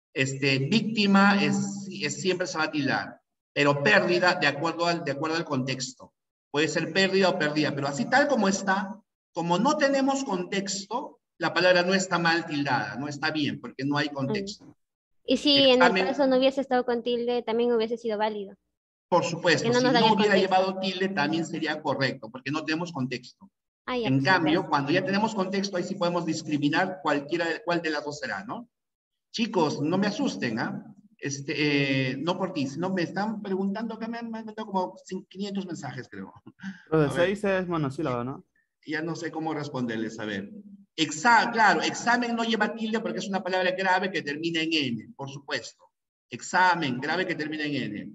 Víctima siempre se va a tildar. Pero pérdida de acuerdo al contexto. Puede ser pérdida o pérdida, pero así tal como está, como no tenemos contexto, la palabra no está mal tildada, no está bien, porque no hay contexto. y si en el Examen, caso no hubiese estado con tilde, también hubiese sido válido. por Que supuesto, no si nos dan no el hubiera contexto. llevado tilde, también sería correcto, porque no tenemos contexto. Ah, ya, En pues, cambio, gracias. cuando ya tenemos contexto, ahí sí podemos discriminar cuál de las dos será, ¿no? Chicos, no me asusten, ¿ah? No por ti, sino me están preguntando, que me han mandado como 500 mensajes, creo. Pero de A ver, 6 es monosílabo, ¿no? ya no sé cómo responderles, a ver. Claro, examen no lleva tilde porque es una palabra grave que termina en N, por supuesto. Examen, grave que termina en N.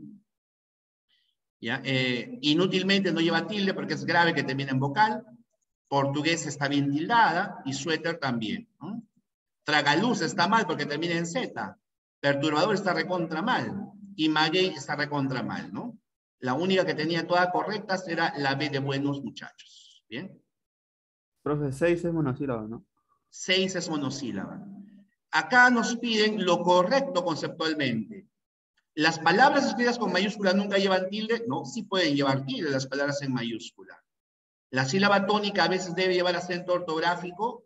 ¿Ya? Inútilmente no lleva tilde porque es grave que termina en vocal. Portugués está bien tildada y suéter también, ¿no? Tragaluz está mal porque termina en Z. Perturbador está recontra mal. Y maguey está recontra mal, ¿no? La única que tenía todas correctas era la B de buenos muchachos. ¿Bien? Profe, 6 es monosílabo, ¿no? 6 es monosílaba. Acá nos piden lo correcto conceptualmente. Las palabras escritas con mayúscula nunca llevan tilde. No, sí pueden llevar tilde las palabras en mayúscula. La sílaba tónica a veces debe llevar acento ortográfico.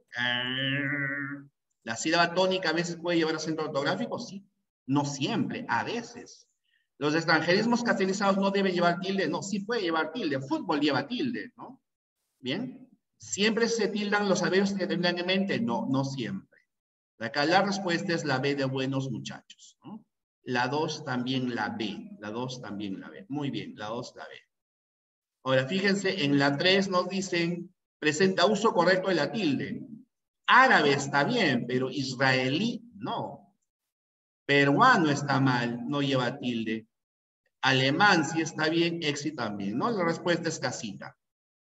La sílaba tónica a veces puede llevar acento ortográfico, sí. No siempre, a veces. Los extranjerismos castellanizados no deben llevar tilde, no, sí puede llevar tilde. Fútbol lleva tilde, ¿no? Bien. ¿Siempre se tildan los adverbios que tendrán en mente? No, no siempre. Acá la respuesta es la B de buenos muchachos, ¿no? La 2 también la B. La 2 también la B. Muy bien, la 2 la B. Ahora, fíjense, en la 3 nos dicen, presenta uso correcto de la tilde. Árabe está bien, pero israelí no. Peruano está mal, no lleva tilde. Alemán sí está bien, exi también, ¿no? La respuesta es casita.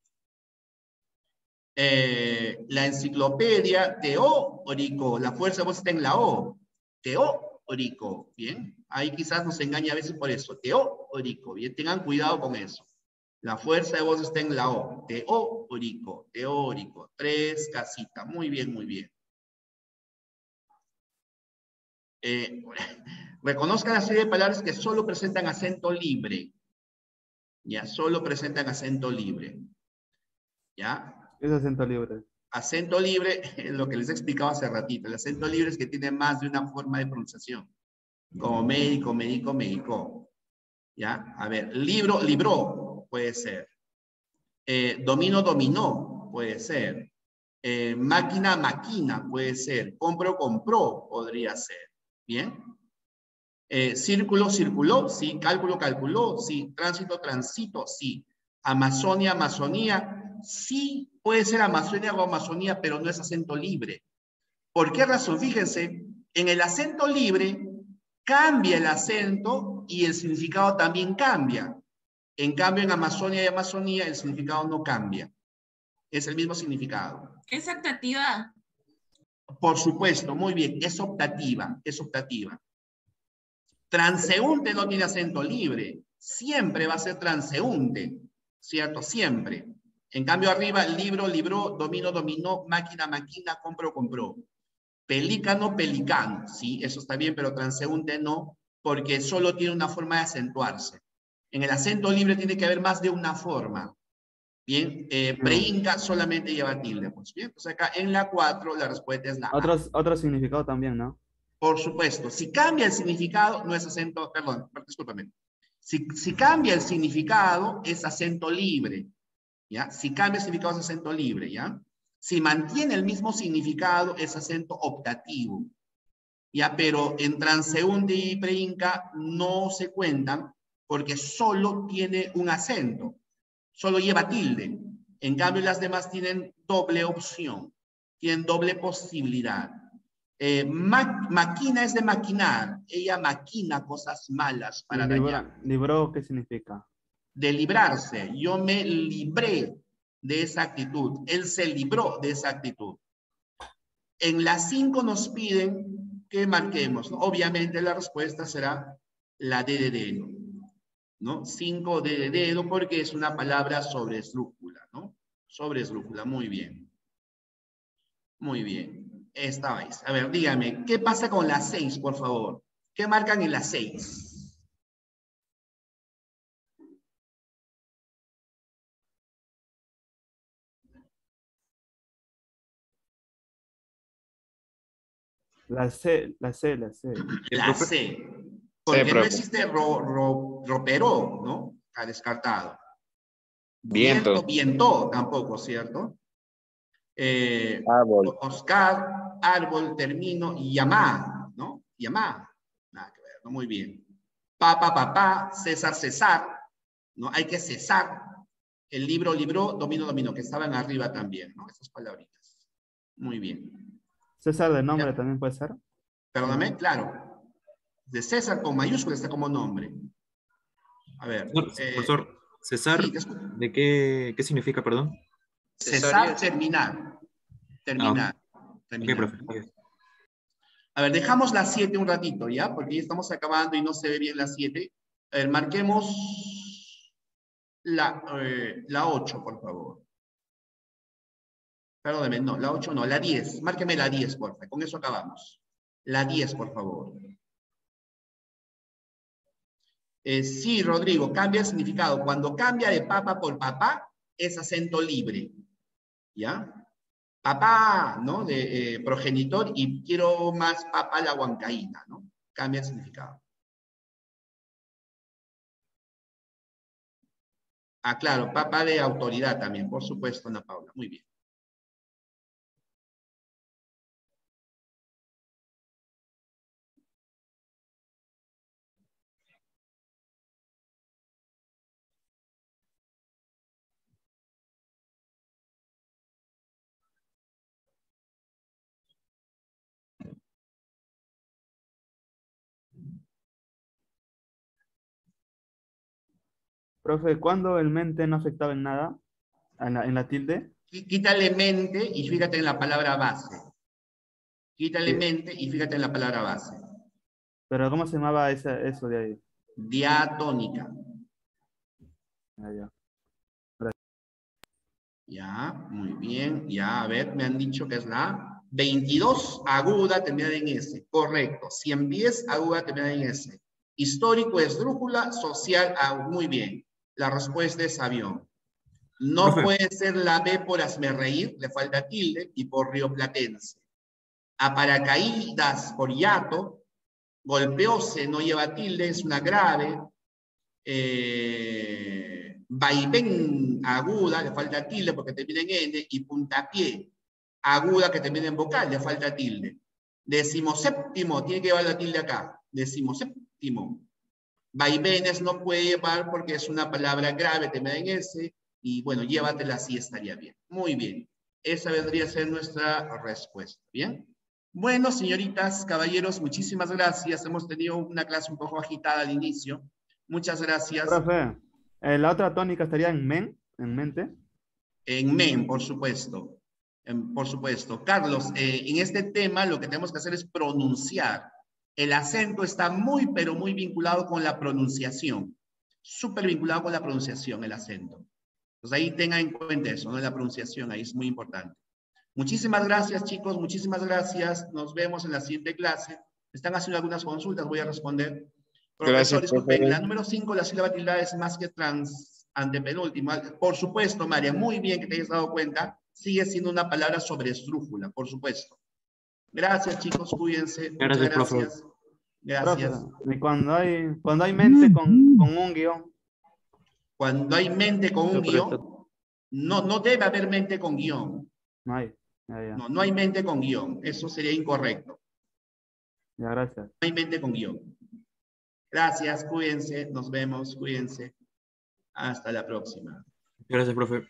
La enciclopedia teórico, la fuerza de voz está en la O. Teórico, ¿bien? Ahí quizás nos engaña a veces por eso. Teórico, bien, tengan cuidado con eso. La fuerza de voz está en la O. Teórico, teórico. 3, casita. Muy bien, muy bien. Reconozcan la serie de palabras que solo presentan acento libre. Ya, solo presentan acento libre. ¿Ya? ¿Qué es acento libre? Acento libre, lo que les he explicado hace ratito. El acento libre es que tiene más de una forma de pronunciación. Como médico, médico, médico. ¿Ya? A ver, libro, libró, puede ser. Domino, dominó, puede ser. Máquina, maquina, puede ser. Compro, compró, podría ser. ¿Bien? Círculo, circuló, sí. Cálculo, calculó, sí. Tránsito, transito, sí. Amazonia, amazonía, sí puede ser Amazonia o Amazonía, pero no es acento libre. ¿Por qué razón? Fíjense, en el acento libre cambia el acento y el significado también cambia. En cambio, en Amazonia y Amazonía el significado no cambia. Es el mismo significado. ¿Es optativa? Por supuesto, muy bien, es optativa, es optativa. Transeúnte no tiene acento libre, siempre va a ser transeúnte, ¿cierto? Siempre. En cambio arriba, libro, libró, domino, dominó, máquina, maquina, compro, compró. Pelícano, pelicano, sí, eso está bien, pero transeúnte no, porque solo tiene una forma de acentuarse. En el acento libre tiene que haber más de una forma. Bien, preinca solamente lleva tilde. Pues bien, pues acá en la 4 la respuesta es la A. Otro significado también, ¿no? Por supuesto, si cambia el significado, no es acento, perdón, discúlpame. Si cambia el significado, es acento libre. ¿Ya? Si cambia el significado, es acento libre. ¿Ya? Si mantiene el mismo significado, es acento optativo. ¿Ya? Pero en transeúnte y preinca no se cuentan porque solo tiene un acento. Solo lleva tilde. En cambio, las demás tienen doble opción. Tienen doble posibilidad. Maquina es de maquinar. Ella maquina cosas malas para dañar. ¿Libró qué significa? De librarse. Yo me libré de esa actitud. Él se libró de esa actitud. En las 5 nos piden que marquemos, ¿no? Obviamente la respuesta será la D de dedo, ¿no? 5 D de dedo porque es una palabra sobre esdrújula, ¿no? Sobre esdrújula, muy bien. Muy bien. Esta vais. A ver, dígame, ¿qué pasa con la 6, por favor? ¿Qué marcan en la 6? La C. La C. Porque no existe roperó, ¿no? Ha descartado. Viento. Viento tampoco, ¿cierto? Árbol. Oscar, árbol, termino, y llamá, ¿no? Llamá. Nada que ver, ¿no? Muy bien. Papá, César, cesar, ¿no? Hay que cesar. El libro, libró, domino, dominó, que estaban arriba también, ¿no? Esas palabritas. Muy bien. ¿César de nombre también puede ser? Perdóname, claro. De César con mayúscula está como nombre. A ver. Profesor, César, sí, ¿de qué significa, perdón? Cesar, terminar. Terminar. Okay, profe. A ver, dejamos la 7 un ratito, ¿ya? Porque ya estamos acabando y no se ve bien la 7. A ver, marquemos la 8, por favor. Perdóneme, no, la 8 no, la 10. Márqueme la 10, por favor. Con eso acabamos. La 10, por favor. Sí, Rodrigo, cambia el significado. Cuando cambia de papa por papá, es acento libre, ¿ya? Papá, ¿no? De progenitor, y quiero más papá la huancaína, ¿no? Cambia el significado. Ah, claro, papá de autoridad también, por supuesto, Ana Paula. Muy bien. Profe, ¿cuándo el mente no afectaba en nada? ¿En la tilde? Quítale mente y fíjate en la palabra base. Quítale Sí. mente y fíjate en la palabra base. Pero ¿cómo se llamaba eso de ahí? Diatónica. Ah, ya. Ya, muy bien. Ya, a ver, me han dicho que es la 22 aguda terminada en S. Correcto. 110 aguda terminada en S. Histórico esdrújula, social, muy bien. La respuesta es avión. No Profe. puede ser la B por hazmerreír, le falta tilde, y por rioplatense. A paracaídas por hiato, golpeóse, no lleva tilde, es una grave. Vaivén aguda, le falta tilde porque termina en N, y puntapié aguda que termina en vocal, le falta tilde. Decimoséptimo, tiene que llevar la tilde acá. Decimoséptimo. Vaivenes no puede llevar porque es una palabra grave, termina en S, y bueno, llévatela así, estaría bien. Muy bien. Esa vendría a ser nuestra respuesta. ¿Bien? Bueno, señoritas, caballeros, muchísimas gracias. Hemos tenido una clase un poco agitada al inicio. Muchas gracias. Profe, ¿la otra tónica estaría en mente? En men, por supuesto. Por supuesto. Carlos, en este tema lo que tenemos que hacer es pronunciar. El acento está muy, pero muy vinculado con la pronunciación. Súper vinculado con la pronunciación, el acento. Pues ahí tengan en cuenta eso, ¿no? La pronunciación, ahí es muy importante. Muchísimas gracias, chicos. Muchísimas gracias. Nos vemos en la siguiente clase. Están haciendo algunas consultas, voy a responder. Profesor, Gracias, disculpen, profe. la número 5, la sílaba tildada es más que antepenúltima. Por supuesto, María, muy bien que te hayas dado cuenta. Sigue siendo una palabra sobre esdrújula, por supuesto. Gracias, chicos, cuídense. Muchas Gracias, profe. gracias. Profe, Gracias. y cuando hay mente con un guión, Cuando hay mente con un No, guión, no debe haber mente con guión. no hay. Ya, No hay mente con guión. Eso sería incorrecto. ya, gracias. No hay mente con guión. Gracias, cuídense. Nos vemos, cuídense. Hasta la próxima. Gracias, profe.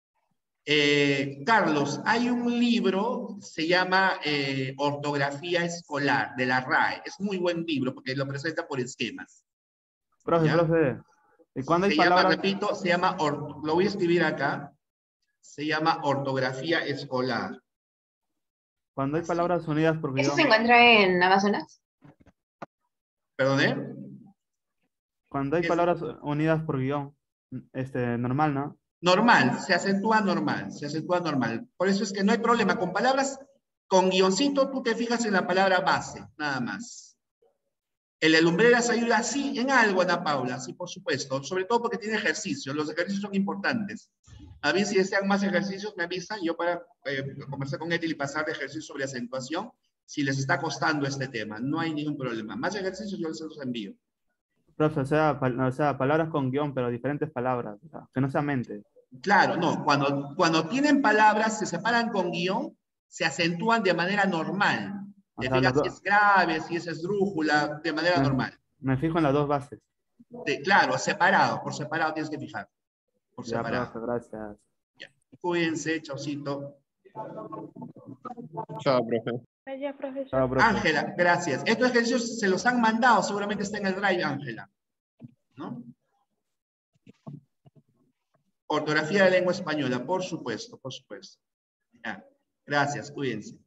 Carlos, hay un libro, se llama Ortografía Escolar, de la RAE. Es muy buen libro porque lo presenta por esquemas. Profe, ¿Ya? profe, ¿y cuando hay Se llama, palabras, repito, lo voy a escribir acá, se llama Ortografía Escolar. cuando hay Así. palabras unidas por ¿Eso se guión? encuentra en Amazonas? ¿Perdone? Cuando hay palabras unidas por guión, normal, ¿no? Normal, se acentúa normal, se acentúa normal. Por eso es que no hay problema. Con palabras, con guioncito, tú te fijas en la palabra base, nada más. El lumbreras ayuda sí en algo, Ana Paula, sí, por supuesto. Sobre todo porque tiene ejercicios. Los ejercicios son importantes. A mí, si desean más ejercicios, me avisan. Yo para conversar con Ethel y pasar de ejercicios sobre acentuación, si les está costando este tema, no hay ningún problema. Más ejercicios yo les los envío. Profe, o sea, palabras con guión, pero diferentes palabras, o sea, que no sea mente. Claro, no. Cuando tienen palabras, se separan con guión, se acentúan de manera normal. O Te sea, fijas si es grave, si es esdrújula, de manera normal. me fijo en las dos bases. Claro, separado, por separado tienes que fijar. Por Ya, separado. profe, gracias. Ya. Cuídense, chaucito. Chao, profe. Gracias, profesor. Chao, profe. Ángela, gracias. Estos ejercicios se los han mandado, seguramente está en el drive, Ángela. ¿No? Ortografía de lengua española, por supuesto, por supuesto. Ya. Gracias, cuídense.